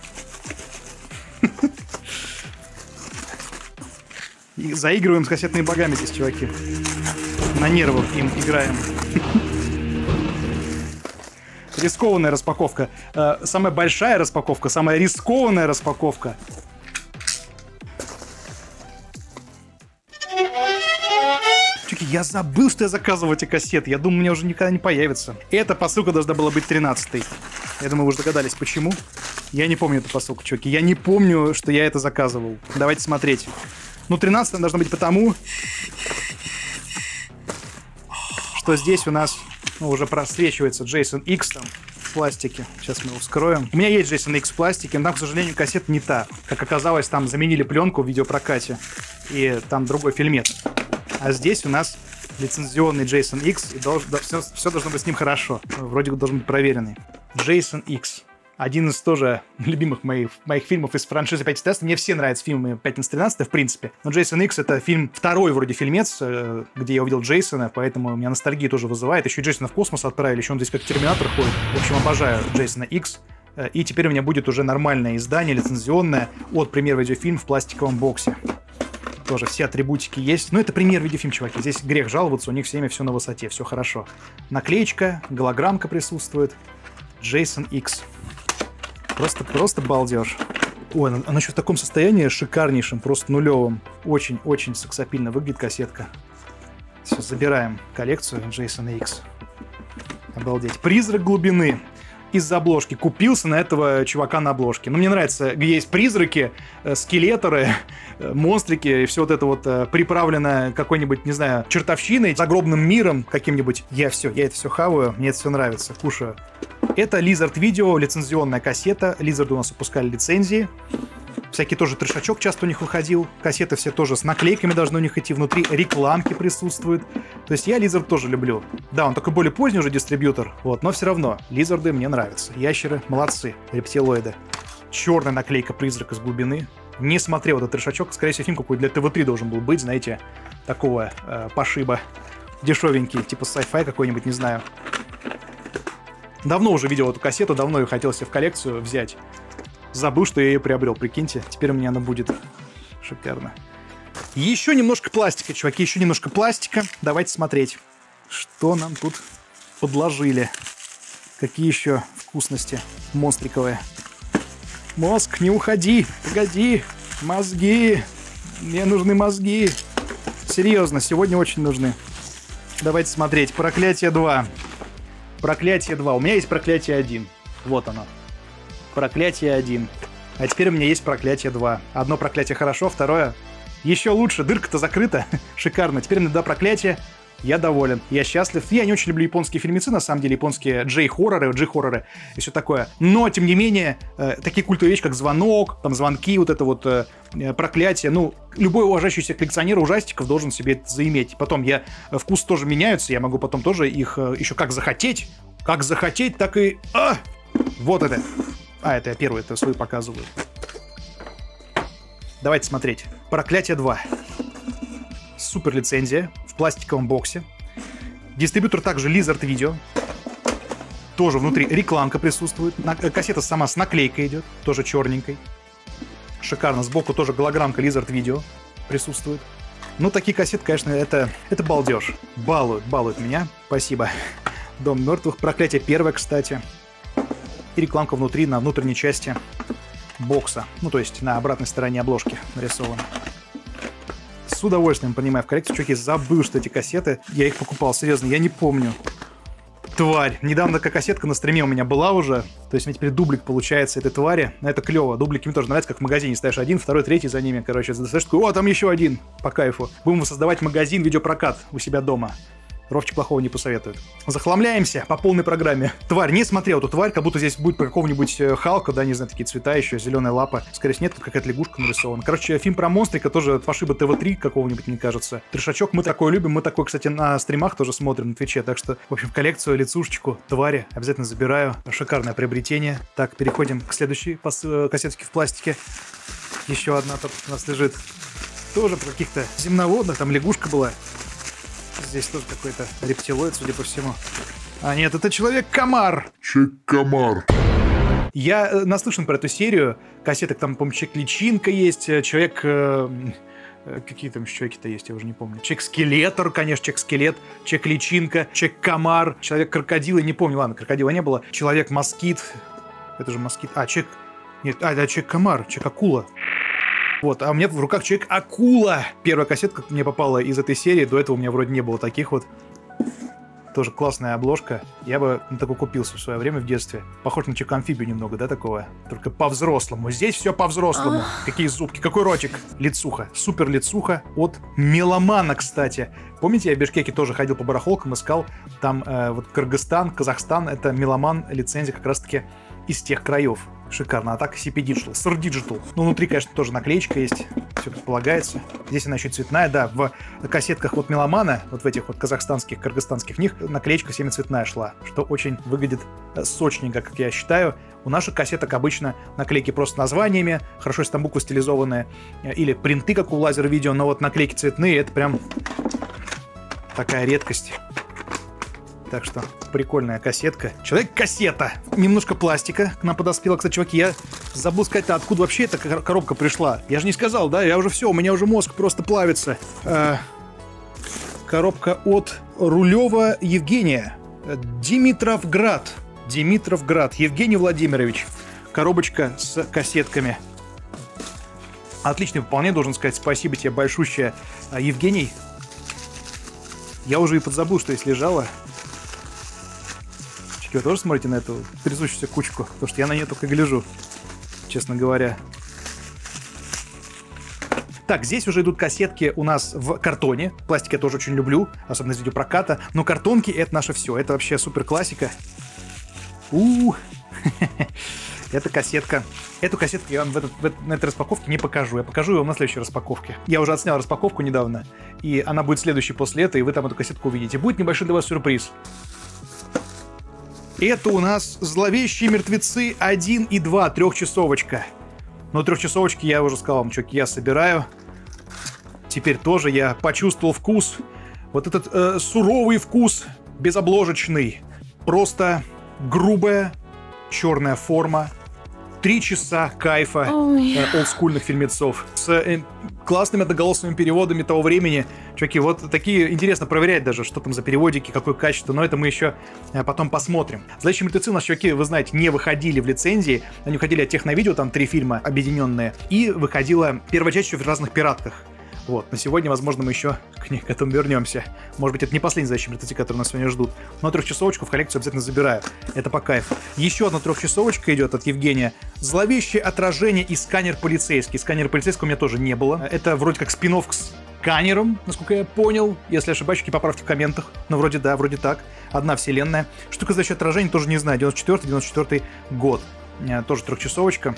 И заигрываем с кассетными богами здесь, чуваки. На нервах им играем. Рискованная распаковка. Самая большая распаковка, самая рискованная распаковка. Чуваки, я забыл, что я заказывал эти кассеты. Я думаю, у меня уже никогда не появится. Эта посылка должна была быть 13-й. Я думаю, вы уже догадались, почему. Я не помню эту посылку, чуваки. Я не помню, что я это заказывал. Давайте смотреть. Ну, 13-я должна быть потому, что здесь у нас уже просвечивается Jason X там в пластике. Сейчас мы его вскроем. У меня есть Jason X в пластике, но там, к сожалению, кассета не та. Как оказалось, там заменили пленку в видеопрокате, и там другой фильмец. А здесь у нас лицензионный Jason X, и все должно быть с ним хорошо. Вроде бы должен быть проверенный. Jason X. Один из тоже любимых моих фильмов из франшизы «Пятница 13». Мне все нравятся фильмы «Пятница 13», в принципе. Но «Джейсон Икс» — это фильм второй вроде фильмец, где я увидел Джейсона, поэтому у меня ностальгию тоже вызывает. Еще и Джейсона в космос отправили, еще он здесь как Терминатор ходит. В общем, обожаю Джейсона Икс. И теперь у меня будет уже нормальное издание, лицензионное, от «Премьер видеофильм» в пластиковом боксе. Тоже все атрибутики есть. Но это «Премьер видеофильм», чуваки. Здесь грех жаловаться, у них всеми все на высоте, все хорошо. Наклеечка, голограммка присутствует. Jason X. Просто балдеж. Ой, она еще в таком состоянии шикарнейшем, просто нулевом. Очень-очень сексапильно выглядит кассетка. Все, забираем коллекцию Jason X. Обалдеть. «Призрак глубины». Из-за обложки. Купился на этого чувака на обложке. Но мне нравится, где есть призраки, скелеторы, монстрики, и все вот это вот приправлено какой-нибудь, не знаю, чертовщиной, загробным миром каким-нибудь. Я это все хаваю, мне это все нравится, кушаю. Это Lizard Video, лицензионная кассета. Lizard у нас выпускали лицензии. Всякий тоже трешачок часто у них выходил. Кассеты все тоже с наклейками должны у них идти. Внутри рекламки присутствуют. То есть я Lizard тоже люблю. Да, он такой более поздний уже дистрибьютор, вот, но все равно Лизарды мне нравятся. Ящеры молодцы, рептилоиды. Черная наклейка «Призрак из глубины». Не смотрел этот трешачок. Скорее всего, фильм какой для ТВ-3 должен был быть, знаете, такого пошиба. Дешевенький, типа sci-fi какой-нибудь, не знаю. Давно уже видел эту кассету, давно ее хотел себе в коллекцию взять. Забыл, что я ее приобрел, прикиньте. Теперь у меня она будет. Шикарно. Еще немножко пластика, чуваки, еще немножко пластика. Давайте смотреть, что нам тут подложили. Какие еще вкусности монстриковые. Мозг, не уходи, погоди. Мозги. Мне нужны мозги. Серьезно, сегодня очень нужны. Давайте смотреть. «Проклятие 2». «Проклятие 2». У меня есть «Проклятие 1». Вот оно. «Проклятие 1». А теперь у меня есть «Проклятие 2». Одно проклятие хорошо, второе еще лучше. Дырка-то закрыта. Шикарно. Теперь мне два проклятия. Я доволен. Я счастлив. Я не очень люблю японские фильмецы, на самом деле. Японские G-хорроры и все такое. Но, тем не менее, такие культовые вещи, как «Звонок», там «Звонки», вот это вот «Проклятие». Ну, любой уважающийся коллекционер ужастиков должен себе это заиметь. Потом вкус тоже меняются. Я могу потом тоже их еще как захотеть. Как захотеть, так и... Вот это. Это я первый это свой показываю. Давайте смотреть. «Проклятие 2». Супер лицензия в пластиковом боксе. Дистрибьютор также Lizard Video. Тоже внутри рекламка присутствует. Кассета сама с наклейкой идет, тоже черненькой. Шикарно. Сбоку тоже голограммка Lizard Video присутствует. Ну, такие кассеты, конечно, это балдеж. Балуют меня. Спасибо. «Дом мертвых». «Проклятие 1», кстати. И рекламка внутри, на внутренней части бокса. Ну, то есть на обратной стороне обложки нарисована. С удовольствием принимаю в коллекцию. Чуваки, забыл, что эти кассеты, я их покупал, серьезно, я не помню. Тварь. Недавно такая кассетка на стриме у меня была уже. То есть у меня теперь дублик получается этой твари. Это клево. Дублики мне тоже нравятся, как в магазине. Ставишь один, второй, третий за ними. Короче, достаешь такой, о, там еще один. По кайфу. Будем создавать магазин, видеопрокат у себя дома. Ровчик плохого не посоветует. Захламляемся по полной программе. Тварь, не смотрел эту тварь, как будто здесь будет про какого-нибудь Халка, да, не знаю, такие цвета еще, зеленая лапа. Скорее всего, нет, тут какая-то лягушка нарисована. Короче, фильм про монстрика тоже от пошиба ТВ-3 какого-нибудь, мне кажется. Трешачок, мы такое любим, мы такой, кстати, на стримах тоже смотрим на Твиче, так что, в общем, в коллекцию лицушечку твари обязательно забираю. Шикарное приобретение. Так, переходим к следующей кассетке в пластике. Еще одна тут у нас лежит. Тоже про каких-то земноводных, там лягушка была. Здесь тоже какой-то рептилоид, судя по всему. А нет, это Человек-комар. Человек-комар. Я наслышан про эту серию. Кассеток там, по-моему, Человек-личинка есть, Человек... Какие там еще человеки-то есть, я уже не помню. Человек-скелетор, конечно, человек-скелет, человек-личинка, человек-комар, человек-крокодил, я не помню, ладно, крокодила не было. Человек-москит, это же москит, человек... Нет, это человек-комар, человек-акула. Вот, а у меня в руках человек-акула. Первая кассетка мне попала из этой серии, до этого у меня вроде не было таких вот. Тоже классная обложка. Я бы на такой купился в свое время в детстве. Похож на человека-амфибию немного, да, такого? Только по-взрослому. Здесь все по-взрослому. Какие зубки, какой ротик. Лицуха. Супер лицуха от Меломана, кстати. Помните, я в Бишкеке тоже ходил по барахолкам, искал. Там вот Кыргызстан, Казахстан, это Меломан, лицензия как раз-таки из тех краев. Шикарно. А так CP Digital, Sir Digital. Ну, внутри, конечно, тоже наклеечка есть. Все предполагается. Здесь она еще цветная, да. В кассетках вот Меломана, вот в этих вот казахстанских, кыргызстанских, в них наклеечка семицветная шла, что очень выглядит сочненько, как я считаю. У наших кассеток обычно наклейки просто названиями, хорошо, если там буквы стилизованные, или принты, как у лазер видео, но вот наклейки цветные, это прям такая редкость. Так что прикольная кассетка. Человек-кассета. Немножко пластика к нам подоспела. Кстати, чуваки, я забыл сказать, откуда вообще эта коробка пришла. Я же не сказал, да? Я уже все, у меня уже мозг просто плавится. Коробка от Рулева Евгения. Димитровград. Димитровград. Евгений Владимирович. Коробочка с кассетками. Отличное выполнение, должен сказать. Спасибо тебе большущее, Евгений. Я уже и подзабыл, что здесь лежало. Вы тоже смотрите на эту трясущуюся кучку? Потому что я на нее только гляжу, честно говоря. Так, здесь уже идут кассетки у нас в картоне. Пластик я тоже очень люблю, особенно из видеопроката. Но картонки — это наше все. Это вообще супер классика. Это кассетка. Эту кассетку я вам на этой распаковке не покажу. Я покажу ее вам на следующей распаковке. Я уже отснял распаковку недавно. И она будет следующей после этой, и вы там эту кассетку увидите. Будет небольшой для вас сюрприз. Это у нас «Зловещие мертвецы 1 и 2», трехчасовочка. Но трехчасовочки я уже сказал вам, чуваки, я собираю. Теперь тоже я почувствовал вкус. Вот этот суровый вкус, безобложечный. Просто грубая черная форма. 3 часа кайфа олдскульных фильмецов с классными одноголосыми переводами того времени. Чуваки, вот такие интересно проверять даже, что там за переводики, какое качество, но это мы еще потом посмотрим. «Зловещие мертвецы» у нас, чуваки, вы знаете, не выходили в лицензии, они выходили от Техновидео, там 3 фильма объединенные, и выходила первая часть еще в разных пиратках. Вот, на сегодня, возможно, мы еще к этому вернемся. Может быть, это не последний «Зловещие мертвецы», которые нас сегодня ждут. Но трехчасовочку в коллекцию обязательно забираю. Это по кайфу. Еще одна трехчасовочка идет от Евгения. «Зловещее отражение» и «Сканер полицейский». «Сканер полицейского» у меня тоже не было. Это вроде как спин-офф к «Сканерам», насколько я понял. Если ошибаюсь, поправьте в комментах. Но вроде да, вроде так. Одна вселенная. Штука «Зловещее отражение» тоже не знаю. 94-94 год. Тоже трехчасовочка.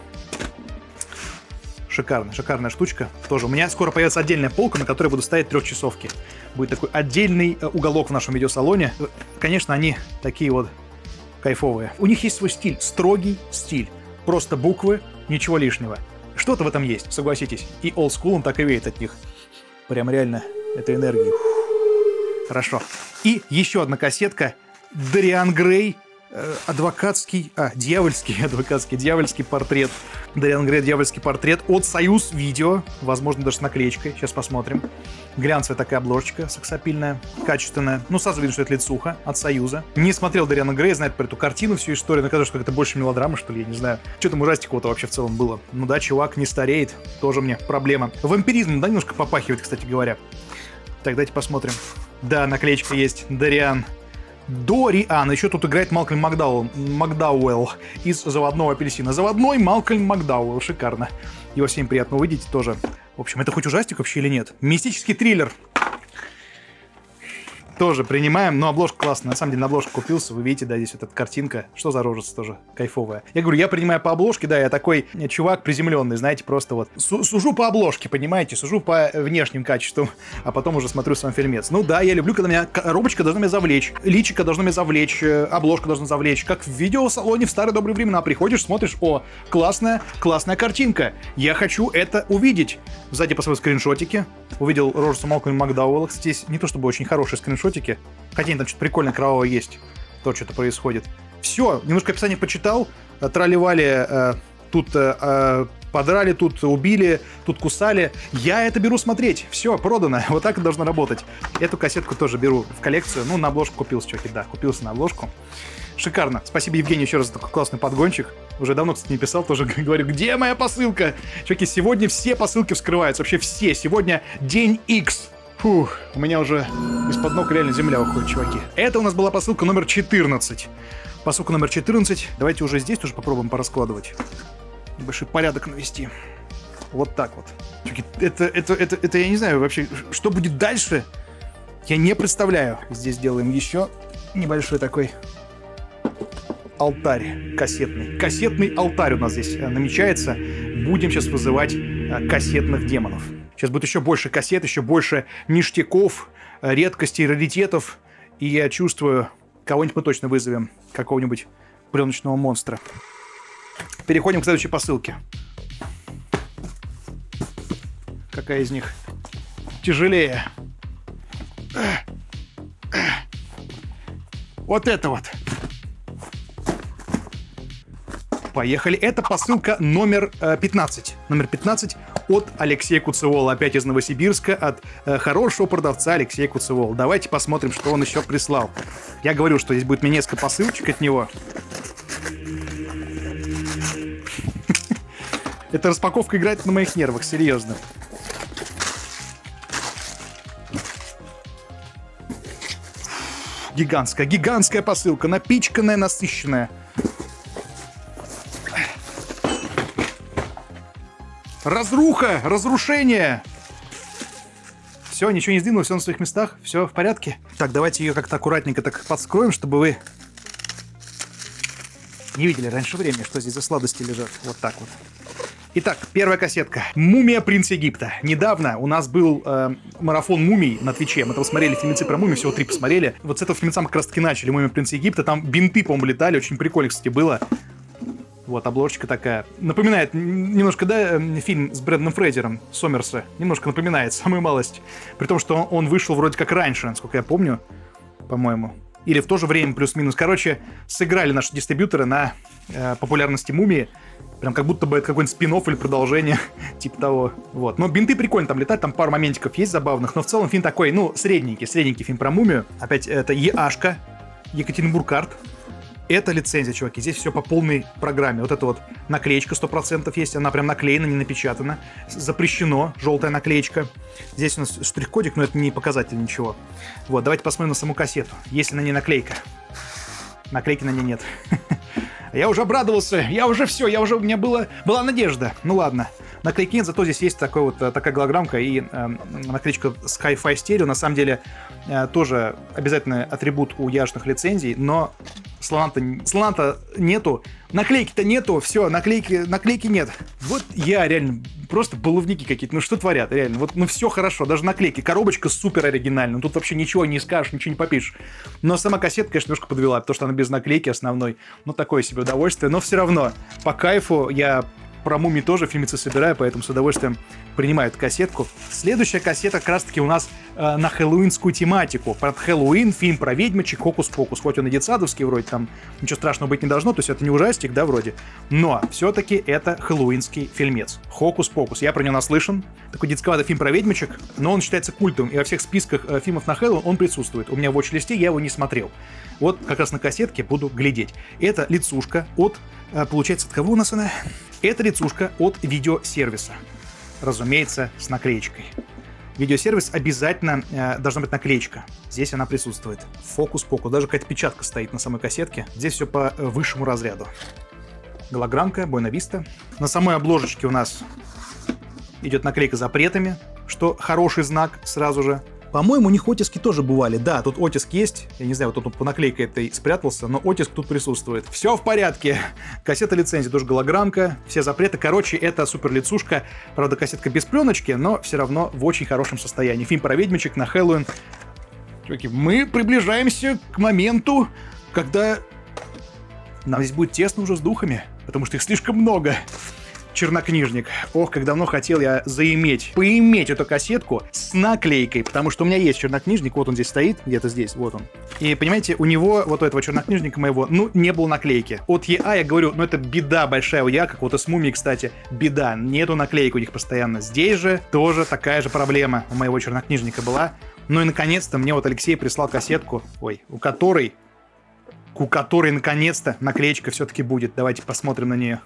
Шикарная штучка. Тоже у меня скоро появится отдельная полка, на которой буду ставить трехчасовки. Будет такой отдельный уголок в нашем видеосалоне. Конечно, они такие вот кайфовые. У них есть свой стиль, строгий стиль. Просто буквы, ничего лишнего. Что-то в этом есть, согласитесь. И олдскул он так и веет от них. Прям реально, это энергия. Хорошо. И еще одна кассетка. Дориан Грей. Дьявольский портрет. Дориан Грей, дьявольский портрет от Союз Видео. Возможно, даже с наклеечкой. Сейчас посмотрим. Глянцевая такая обложечка, сексапильная, качественная. Ну, сразу видно, что это лицуха от Союза. Не смотрел Дориана Грея, знает про эту картину, всю историю. Но кажется, что это больше мелодрамы, что ли, я не знаю. Что там ужастикового-то вообще в целом было. Ну да, чувак не стареет. Тоже мне проблема. Вампиризм, да, немножко попахивает, кстати говоря. Так, давайте посмотрим. Да, наклеечка есть. Дориан. Дориан. Еще тут играет Малкольм Макдауэлл из «Заводного апельсина». Заводной Малкольм Макдауэлл. Шикарно. Его всем приятно увидеть тоже. В общем, это хоть ужастик вообще или нет? Мистический триллер. Тоже принимаем, но обложка классная. На самом деле на обложку купился, вы видите, да, здесь вот эта картинка. Что за рожица тоже кайфовая. Я говорю, я принимаю по обложке, да, я такой чувак приземленный, знаете, просто вот сужу по обложке, понимаете, сужу по внешним качествам, а потом уже смотрю сам фильмец. Ну да, я люблю, когда меня коробочка должна меня завлечь, личико должно меня завлечь, обложка должна завлечь, как в видеосалоне в старые добрые времена. Приходишь, смотришь, о, классная картинка, я хочу это увидеть. Сзади посмотрел скриншотики, увидел рожицу Малкольма Макдауэлла. Кстати, здесь не то чтобы очень хорошие скриншотики, хотя там что-то прикольное кровавое есть. То, что-то происходит. Все, немножко описание почитал. Тролливали тут подрали, тут убили, тут кусали. Я это беру смотреть. Все, продано. Вот так и должно работать. Эту кассетку тоже беру в коллекцию. Ну, на обложку купился, чуваки, да, купился на обложку. Шикарно. Спасибо, Евгений, еще раз за такой классный подгончик. Уже давно, кстати, не писал, тоже говорю, где моя посылка? Чуваки, сегодня все посылки вскрываются, вообще все. Сегодня день X. Фух, у меня уже из-под ног реально земля уходит, чуваки. Это у нас была посылка номер 14. Посылка номер 14. Давайте уже здесь тоже попробуем пораскладывать. Небольшой порядок навести. Вот так вот. Чуваки, это я не знаю вообще, что будет дальше. Я не представляю. Здесь делаем еще небольшой такой алтарь кассетный. Кассетный алтарь у нас здесь намечается. Будем сейчас вызывать кассетных демонов. Сейчас будет еще больше кассет, еще больше ништяков, редкостей, раритетов. И я чувствую, кого-нибудь мы точно вызовем. Какого-нибудь пленочного монстра. Переходим к следующей посылке. Какая из них тяжелее? Вот это вот. Поехали. Это посылка номер 15. Номер 15 от Алексея Куцевола. Опять из Новосибирска. От хорошего продавца Алексея Куцевола. Давайте посмотрим, что он еще прислал. Я говорю, что здесь будет мне несколько посылочек от него. Эта распаковка играет на моих нервах, серьезно. Гигантская посылка. Напичканная, насыщенная. Разруха! Разрушение! Все, ничего не сдвинулось, все на своих местах, все в порядке. Так, давайте ее как-то аккуратненько так подскроем, чтобы вы не видели раньше времени, что здесь за сладости лежат. Вот так вот. Итак, первая кассетка. «Мумия. Принц Египта». Недавно у нас был марафон мумий на Твиче. Мы там смотрели фильмецы про мумию, всего 3 посмотрели. Вот с этого фильмеца мы как раз таки начали. «Мумия. Принц Египта». Там бинты, по-моему, летали. Очень прикольно, кстати, было. Вот, обложечка такая. Напоминает немножко, да, фильм с Брэндоном Фрейзером, Сомерса. Немножко напоминает, самую малость. При том, что он вышел вроде как раньше, насколько я помню, по-моему. Или в то же время, плюс-минус. Короче, сыграли наши дистрибьюторы на популярности мумии. Прям как будто бы это какой-нибудь спин-офф или продолжение, типа того. Вот. Но бинты прикольно там летают, там пару моментиков есть забавных. Но в целом фильм такой, ну, средненький фильм про мумию. Опять это ЕАшка, Екатеринбург Арт. Это лицензия, чуваки. Здесь все по полной программе. Вот эта вот наклеечка 100% есть. Она прям наклеена, не напечатана. Запрещено. Желтая наклеечка. Здесь у нас штрих-кодик, но это не показатель ничего. Вот, давайте посмотрим на саму кассету. Есть ли на ней наклейка? Наклейки на ней нет. Я уже обрадовался. Я уже все. У меня была надежда. Ну ладно. Наклейки нет, зато здесь есть такая голограммка и наклеечка Sci-Fi Stereo. На самом деле тоже обязательный атрибут у яшных лицензий, но слона-то нету, наклейки-то нету, все, наклейки нет. Вот я реально, просто баловники какие-то, ну что творят, реально, вот, ну все хорошо, даже наклейки, коробочка супер оригинальная, тут вообще ничего не скажешь, ничего не попишешь. Но сама кассета, конечно, немножко подвела, потому что она без наклейки основной, ну такое себе удовольствие, но все равно, по кайфу, я про мумии тоже фильмецы собираю, поэтому с удовольствием принимаю эту кассетку. Следующая кассета как раз-таки у нас на хэллоуинскую тематику. Про Хэллоуин, фильм про ведьмочек, Хокус-Покус. Хоть он и детсадовский вроде, там ничего страшного быть не должно, то есть это не ужастик, да, вроде. Но все-таки это хэллоуинский фильмец. Хокус-Покус. Я про него наслышан. Такой детсковатый фильм про ведьмочек, но он считается культовым, и во всех списках фильмов на Хэллоуин он присутствует. У меня в watch-листе, я его не смотрел. Вот как раз на кассетке буду глядеть. Это лицушка от... Получается, от кого у нас она? Это лицушка от видеосервиса. Разумеется, с наклеечкой. Видеосервис обязательно должна быть наклеечка. Здесь она присутствует. Фокус-покус. Даже какая-то печатка стоит на самой кассетке. Здесь все по высшему разряду. Голограммка, Буэна Виста. На самой обложечке у нас идет наклейка с запретами, что хороший знак сразу же. По-моему, у них оттиски тоже бывали. Да, тут оттиск есть. Я не знаю, вот тут по наклейке этой спрятался, но оттиск тут присутствует. Все в порядке. Кассета лицензии, тоже голограммка, все запреты. Короче, это супер лицушка. Правда, кассетка без пленочки, но все равно в очень хорошем состоянии. Фильм про ведьмочек на Хэллоуин. Чуваки, мы приближаемся к моменту, когда нам здесь будет тесно уже с духами, потому что их слишком много. чернокнижник. Ох, как давно хотел я поиметь эту кассетку с наклейкой, потому что у меня есть чернокнижник, вот он здесь стоит, где-то здесь, вот он. И, понимаете, у него, вот у этого чернокнижника моего, ну, не было наклейки. От ЕА, я говорю, ну, это беда большая у ЕА, как вот и с Мумией, кстати, беда, нету наклейки у них постоянно. Здесь же тоже такая же проблема у моего чернокнижника была. Ну и, наконец-то, мне вот Алексей прислал кассетку, у которой наконец-то наклеечка все-таки будет. Давайте посмотрим на нее.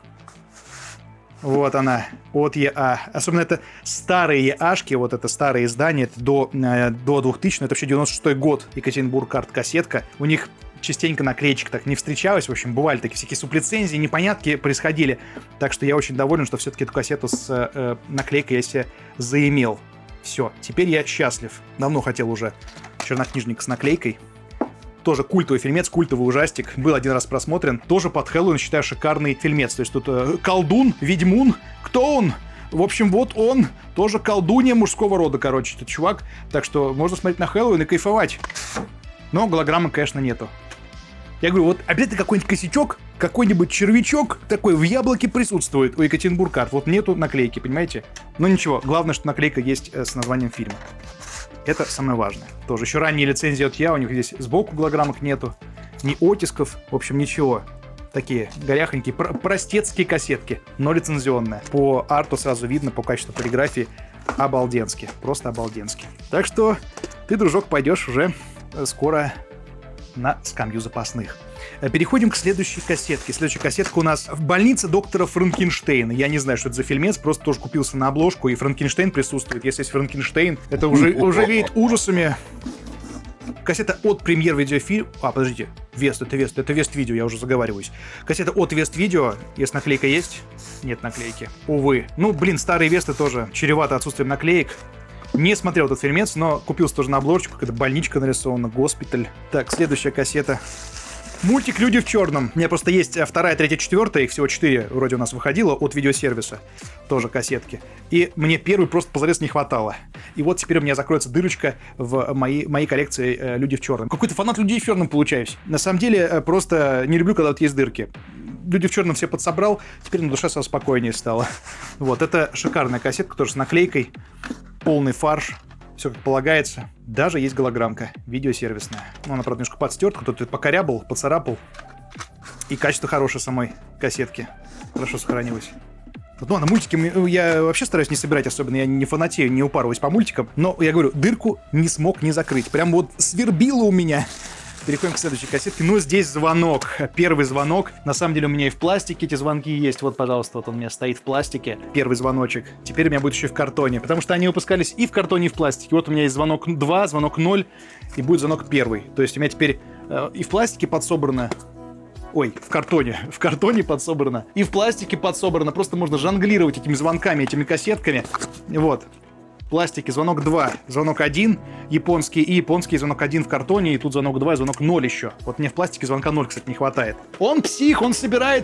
Вот она, от ЕА. Особенно это старые ЕАшки, вот это старые издания, это до 2000, это вообще 96-й год, Екатеринбург Арт кассетка. У них частенько наклеечек так не встречалось, в общем, бывали такие всякие сублицензии, непонятки происходили. Так что я очень доволен, что все-таки эту кассету с наклейкой я себе заимел. Все, теперь я счастлив. Давно хотел уже чернокнижник с наклейкой. Тоже культовый фильмец, культовый ужастик. Был один раз просмотрен. Тоже под Хэллоуин, считаю, шикарный фильмец. То есть тут колдун, ведьмун. Кто он? В общем, вот он. Тоже колдунья мужского рода, короче, этот чувак. Так что можно смотреть на Хэллоуин и кайфовать. Но голограммы, конечно, нету. Я говорю, вот обязательно какой-нибудь косячок, какой-нибудь червячок такой в яблоке присутствует у Екатеринбург Арт. Вот нету наклейки, понимаете? Но ничего, главное, что наклейка есть с названием фильма. Это самое важное. Тоже еще ранние лицензии от ЯА, у них здесь сбоку голограммок нету, ни оттисков, в общем, ничего. Такие горяхонькие, простецкие кассетки, но лицензионные. По арту сразу видно, по качеству полиграфии, обалденски, просто обалденски. Так что ты, дружок, пойдешь уже скоро на скамью запасных. Переходим к следующей кассетке. Следующая кассетка у нас в больнице доктора Франкенштейна. Я не знаю, что это за фильмец, просто тоже купился на обложку, и Франкенштейн присутствует. Если есть Франкенштейн, это уже веет ужасами. Кассета от премьер видеофильм... подождите. Это Вест Видео, я уже заговариваюсь. Кассета от Вест Видео. Если наклейка есть? Нет наклейки. Увы. Ну, блин, старые Весты тоже чревато отсутствием наклеек. Не смотрел этот фильмец, но купился тоже на обложечку, когда больничка нарисована, госпиталь. Так, следующая кассета. Мультик «Люди в черном». У меня просто есть 2, 3, 4, их всего 4 вроде у нас выходило от видеосервиса. Тоже кассетки. И мне первый просто позарез не хватало. И вот теперь у меня закроется дырочка в моей коллекции «Люди в черном». Какой-то фанат «Людей в черном» получаюсь. На самом деле, просто не люблю, когда вот есть дырки. «Люди в черном» все подсобрал, теперь на душе сразу спокойнее стало. Вот, это шикарная кассетка, тоже с наклейкой. Полный фарш. Все как полагается. Даже есть голограммка видеосервисная. Ну, она, правда, немножко подстерта, кто-то покорябал, поцарапал. И качество хорошее самой кассетки. Хорошо сохранилось. Ну, на мультики я вообще стараюсь не собирать особенно, я не фанатею, не упарываюсь по мультикам. Но, я говорю, дырку не смог не закрыть. Прям вот свербило у меня. Переходим к следующей кассетке. Ну, здесь звонок. Первый звонок. На самом деле у меня и в пластике эти звонки есть. Вот, пожалуйста, вот он у меня стоит в пластике. Первый звоночек. Теперь у меня будет еще и в картоне. Потому что они выпускались и в картоне, и в пластике. Вот у меня есть звонок 2, звонок 0 и будет звонок 1. То есть у меня теперь и в пластике подсобрано. Ой, в картоне подсобрано. И в пластике подсобрано. Просто можно жонглировать этими звонками, этими кассетками. Вот. Пластике звонок 2, звонок 1, японский, и японский звонок 1 в картоне, и тут звонок 2, звонок 0 еще. Вот мне в пластике звонка 0, кстати, не хватает. Он псих, он собирает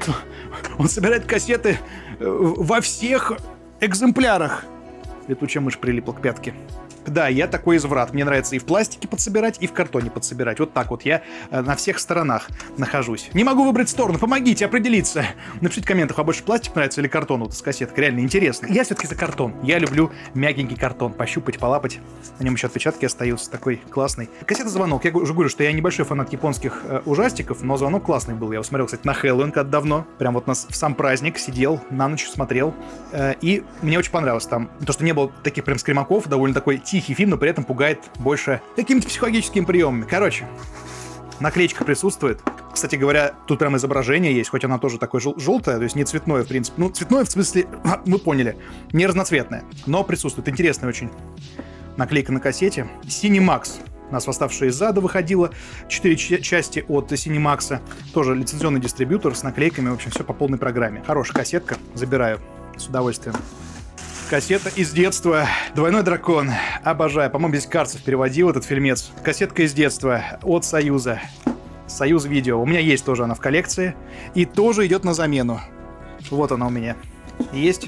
кассеты во всех экземплярах. Летучая мышь прилипла к пятке. Да, я такой изврат. Мне нравится и в пластике подсобирать, и в картоне подсобирать. Вот так вот я на всех сторонах нахожусь. Не могу выбрать сторону, помогите определиться. Напишите в комментах, вам больше пластик нравится или картон вот с кассеткой. Реально интересно. Я все-таки за картон. Я люблю мягенький картон. Пощупать, полапать. На нем еще отпечатки остаются. Такой классный. Кассета «Звонок». Я уже говорю, что я небольшой фанат японских ужастиков, но «Звонок» классный был. Я его смотрел, кстати, на Хэллоуин когда давно. Прям вот в сам праздник сидел, на ночь смотрел. И мне очень понравилось там. То, что не было таких прям скримаков, довольно такой тихий фильм, но при этом пугает больше какими-то психологическими приемами. Короче, наклеечка присутствует. Кстати говоря, тут прям изображение есть, хоть она тоже такое желтое, то есть не цветное, в принципе. Ну, цветное в смысле, вы поняли, не разноцветное, но присутствует. Интересная очень наклейка на кассете. Cinemax. У нас «Восставшая из ада» выходила. 4 части от Cinemax. Тоже лицензионный дистрибьютор с наклейками. В общем, все по полной программе. Хорошая кассетка. Забираю с удовольствием. Кассета из детства. «Двойной дракон». Обожаю. По-моему, здесь Карцев переводил этот фильмец. Кассетка из детства от Союза. Союз Видео. У меня есть тоже она в коллекции. И тоже идет на замену. Вот она у меня. Есть.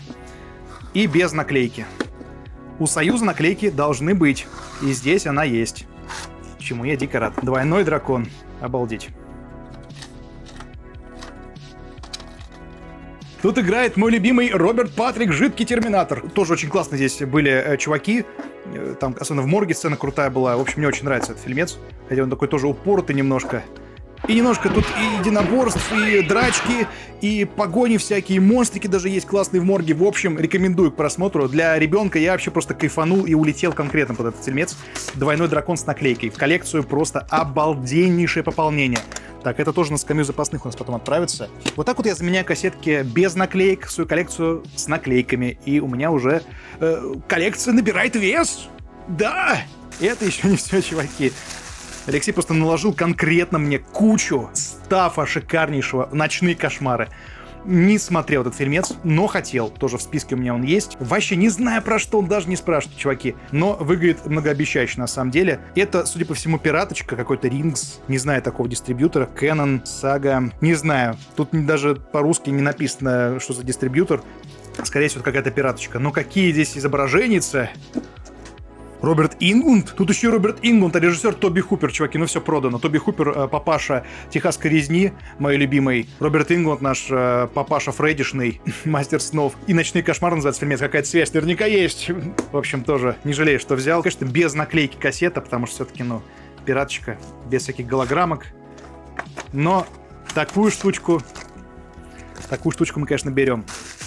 И без наклейки. У Союза наклейки должны быть. И здесь она есть. Чему я дико рад. «Двойной дракон». Обалдеть. Тут играет мой любимый Роберт Патрик, жидкий терминатор. Тоже очень классно здесь были чуваки. Там, особенно в морге, сцена крутая была. В общем, мне очень нравится этот фильмец. Хотя он такой тоже упоротый немножко. И немножко тут и единоборств, и драчки, и погони всякие, и монстрики даже есть классные в морге. В общем, рекомендую к просмотру. Для ребенка я вообще просто кайфанул и улетел конкретно под этот фильмец. «Двойной дракон» с наклейкой. В коллекцию просто обалденнейшее пополнение. Так, это тоже на скамью запасных у нас потом отправится. Вот так вот я заменяю кассетки без наклеек в свою коллекцию с наклейками. И у меня уже коллекция набирает вес. Да! Это еще не все, чуваки. Алексей просто наложил конкретно мне кучу стафа шикарнейшего «Ночные кошмары». Не смотрел этот фильмец, но хотел. Тоже в списке у меня он есть. Вообще не знаю, про что он, даже не спрашивает, чуваки. Но выглядит многообещающе на самом деле. Это, судя по всему, пираточка, какой-то Rings. Не знаю такого дистрибьютора. Canon, Saga. Не знаю. Тут даже по-русски не написано, что за дистрибьютор. Скорее всего, какая-то пираточка. Но какие здесь изображения-то? Роберт Ингланд? Тут еще Роберт Ингланд, а режиссер Тоби Хупер, чуваки, ну все продано. Тоби Хупер, папаша техасской резни, мой любимый. Роберт Ингланд, наш папаша Фреддишный, мастер снов. И «Ночные кошмары» называется фильмец, какая-то связь наверняка есть. В общем, тоже не жалею, что взял. Конечно, без наклейки кассета, потому что все-таки, ну, пираточка, без всяких голограммок. Но такую штучку мы, конечно, берем.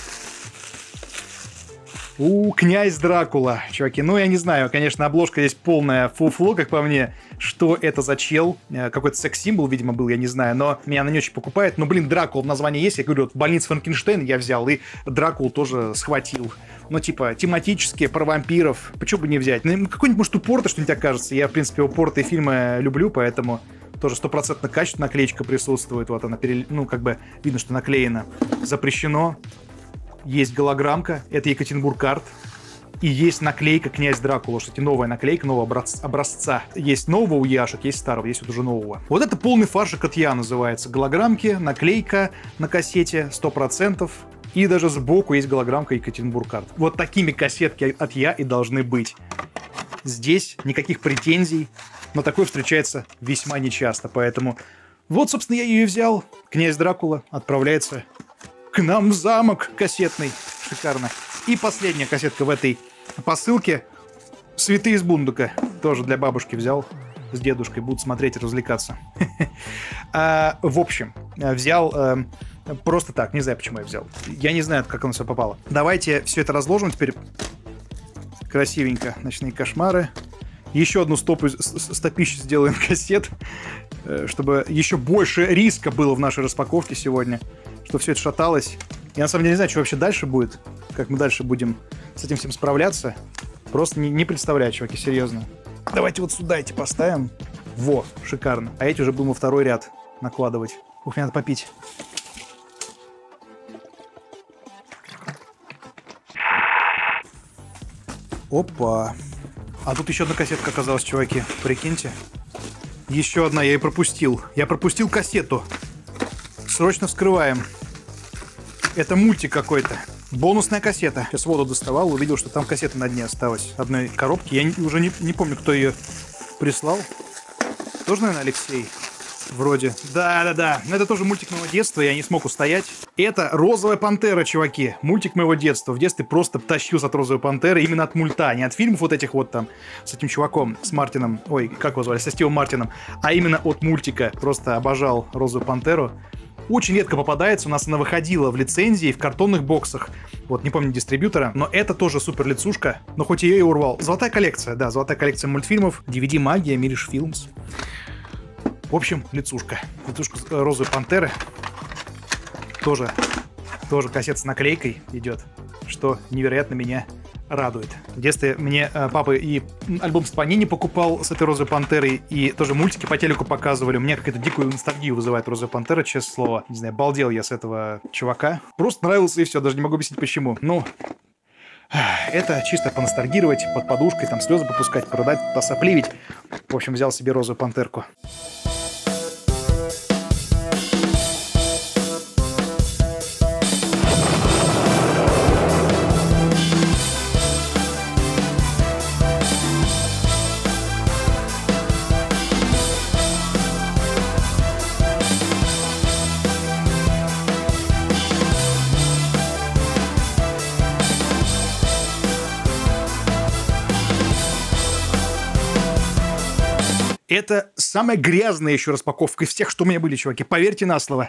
Князь Дракула, чуваки. Ну, я не знаю, конечно, обложка здесь полная фуфло, как по мне. Что это за чел? Какой-то секс-символ, видимо, был, я не знаю. Но меня она не очень покупает. Но, блин, Дракула в названии есть. Я говорю, вот «Больница Франкенштейна» я взял, и Дракулу тоже схватил. Ну, типа, тематические, про вампиров. Почему бы не взять? Ну, какой-нибудь, может, упорто что-нибудь окажется. Я, в принципе, упортые фильмы люблю, поэтому тоже 100% качество, наклеечка присутствует. Вот она, ну, как бы видно, что наклеена. Запрещено. Есть голограммка, это Екатеринбург-арт. И есть наклейка «Князь Дракула». Кстати, новая наклейка, нового образца. Есть нового у Яшек, есть старого, есть вот уже нового. Вот это полный фаршик от Я называется. Голограммки, наклейка на кассете 100%. И даже сбоку есть голограммка Екатеринбург-арт. Вот такими кассетки от Я и должны быть. Здесь никаких претензий, но такое встречается весьма нечасто. Поэтому вот, собственно, я ее и взял. «Князь Дракула» отправляется к нам в замок кассетный. Шикарно. И последняя кассетка в этой посылке. «Святые из Бундука». Тоже для бабушки взял. С дедушкой будут смотреть и развлекаться. В общем, взял просто так. Не знаю, почему я взял. Я не знаю, как оно все попало. Давайте все это разложим теперь. Красивенько. «Ночные кошмары». Еще одну стопищу сделаем кассет, чтобы еще больше риска было в нашей распаковке сегодня, что все это шаталось. Я на самом деле не знаю, что вообще дальше будет, как мы дальше будем с этим всем справляться. Просто не представляю, чуваки, серьезно. Давайте вот сюда эти поставим. Во, шикарно. А эти уже будем во второй ряд накладывать. Ух, мне надо попить. Опа. А тут еще одна кассетка оказалась, чуваки. Прикиньте. Еще одна, я и пропустил. Я пропустил кассету. Срочно вскрываем. Это мультик какой-то. Бонусная кассета. Сейчас воду доставал, увидел, что там кассета на дне осталась. Одной коробки. Я уже не помню, кто ее прислал. Тоже, наверное, Алексей? Вроде. Да. Но это тоже мультик моего детства, я не смог устоять. Это «Розовая пантера», чуваки. Мультик моего детства. В детстве просто тащился от «Розовой пантеры» именно от мульта. Не от фильмов вот этих вот там с этим чуваком, с Мартином. Ой, как его звали? Со Стивом Мартином. А именно от мультика. Просто обожал «Розовую пантеру». Очень редко попадается. У нас она выходила в лицензии, в картонных боксах. Вот, не помню дистрибьютора. Но это тоже супер лицушка. Но хоть ее и урвал. Золотая коллекция, да. Золотая коллекция мультфильмов. DVD «Магия», «Мириш Филмс». В общем, лицушка. Лицушка «Розовой пантеры». Тоже кассета с наклейкой идет, что невероятно меня радует. В детстве мне папа и альбом с Панини покупал с этой «Розовой пантерой», и тоже мультики по телеку показывали. У меня какую-то дикую ностальгию вызывает «Розовая пантера», честное слово. Не знаю, балдел я с этого чувака. Просто нравился и все, даже не могу объяснить почему. Ну, это чисто поностальгировать, под подушкой, там слезы попускать, продать, посопливить. В общем, взял себе «Розовую пантерку». Это самая грязная еще распаковка из всех, что у меня были, чуваки. Поверьте на слово.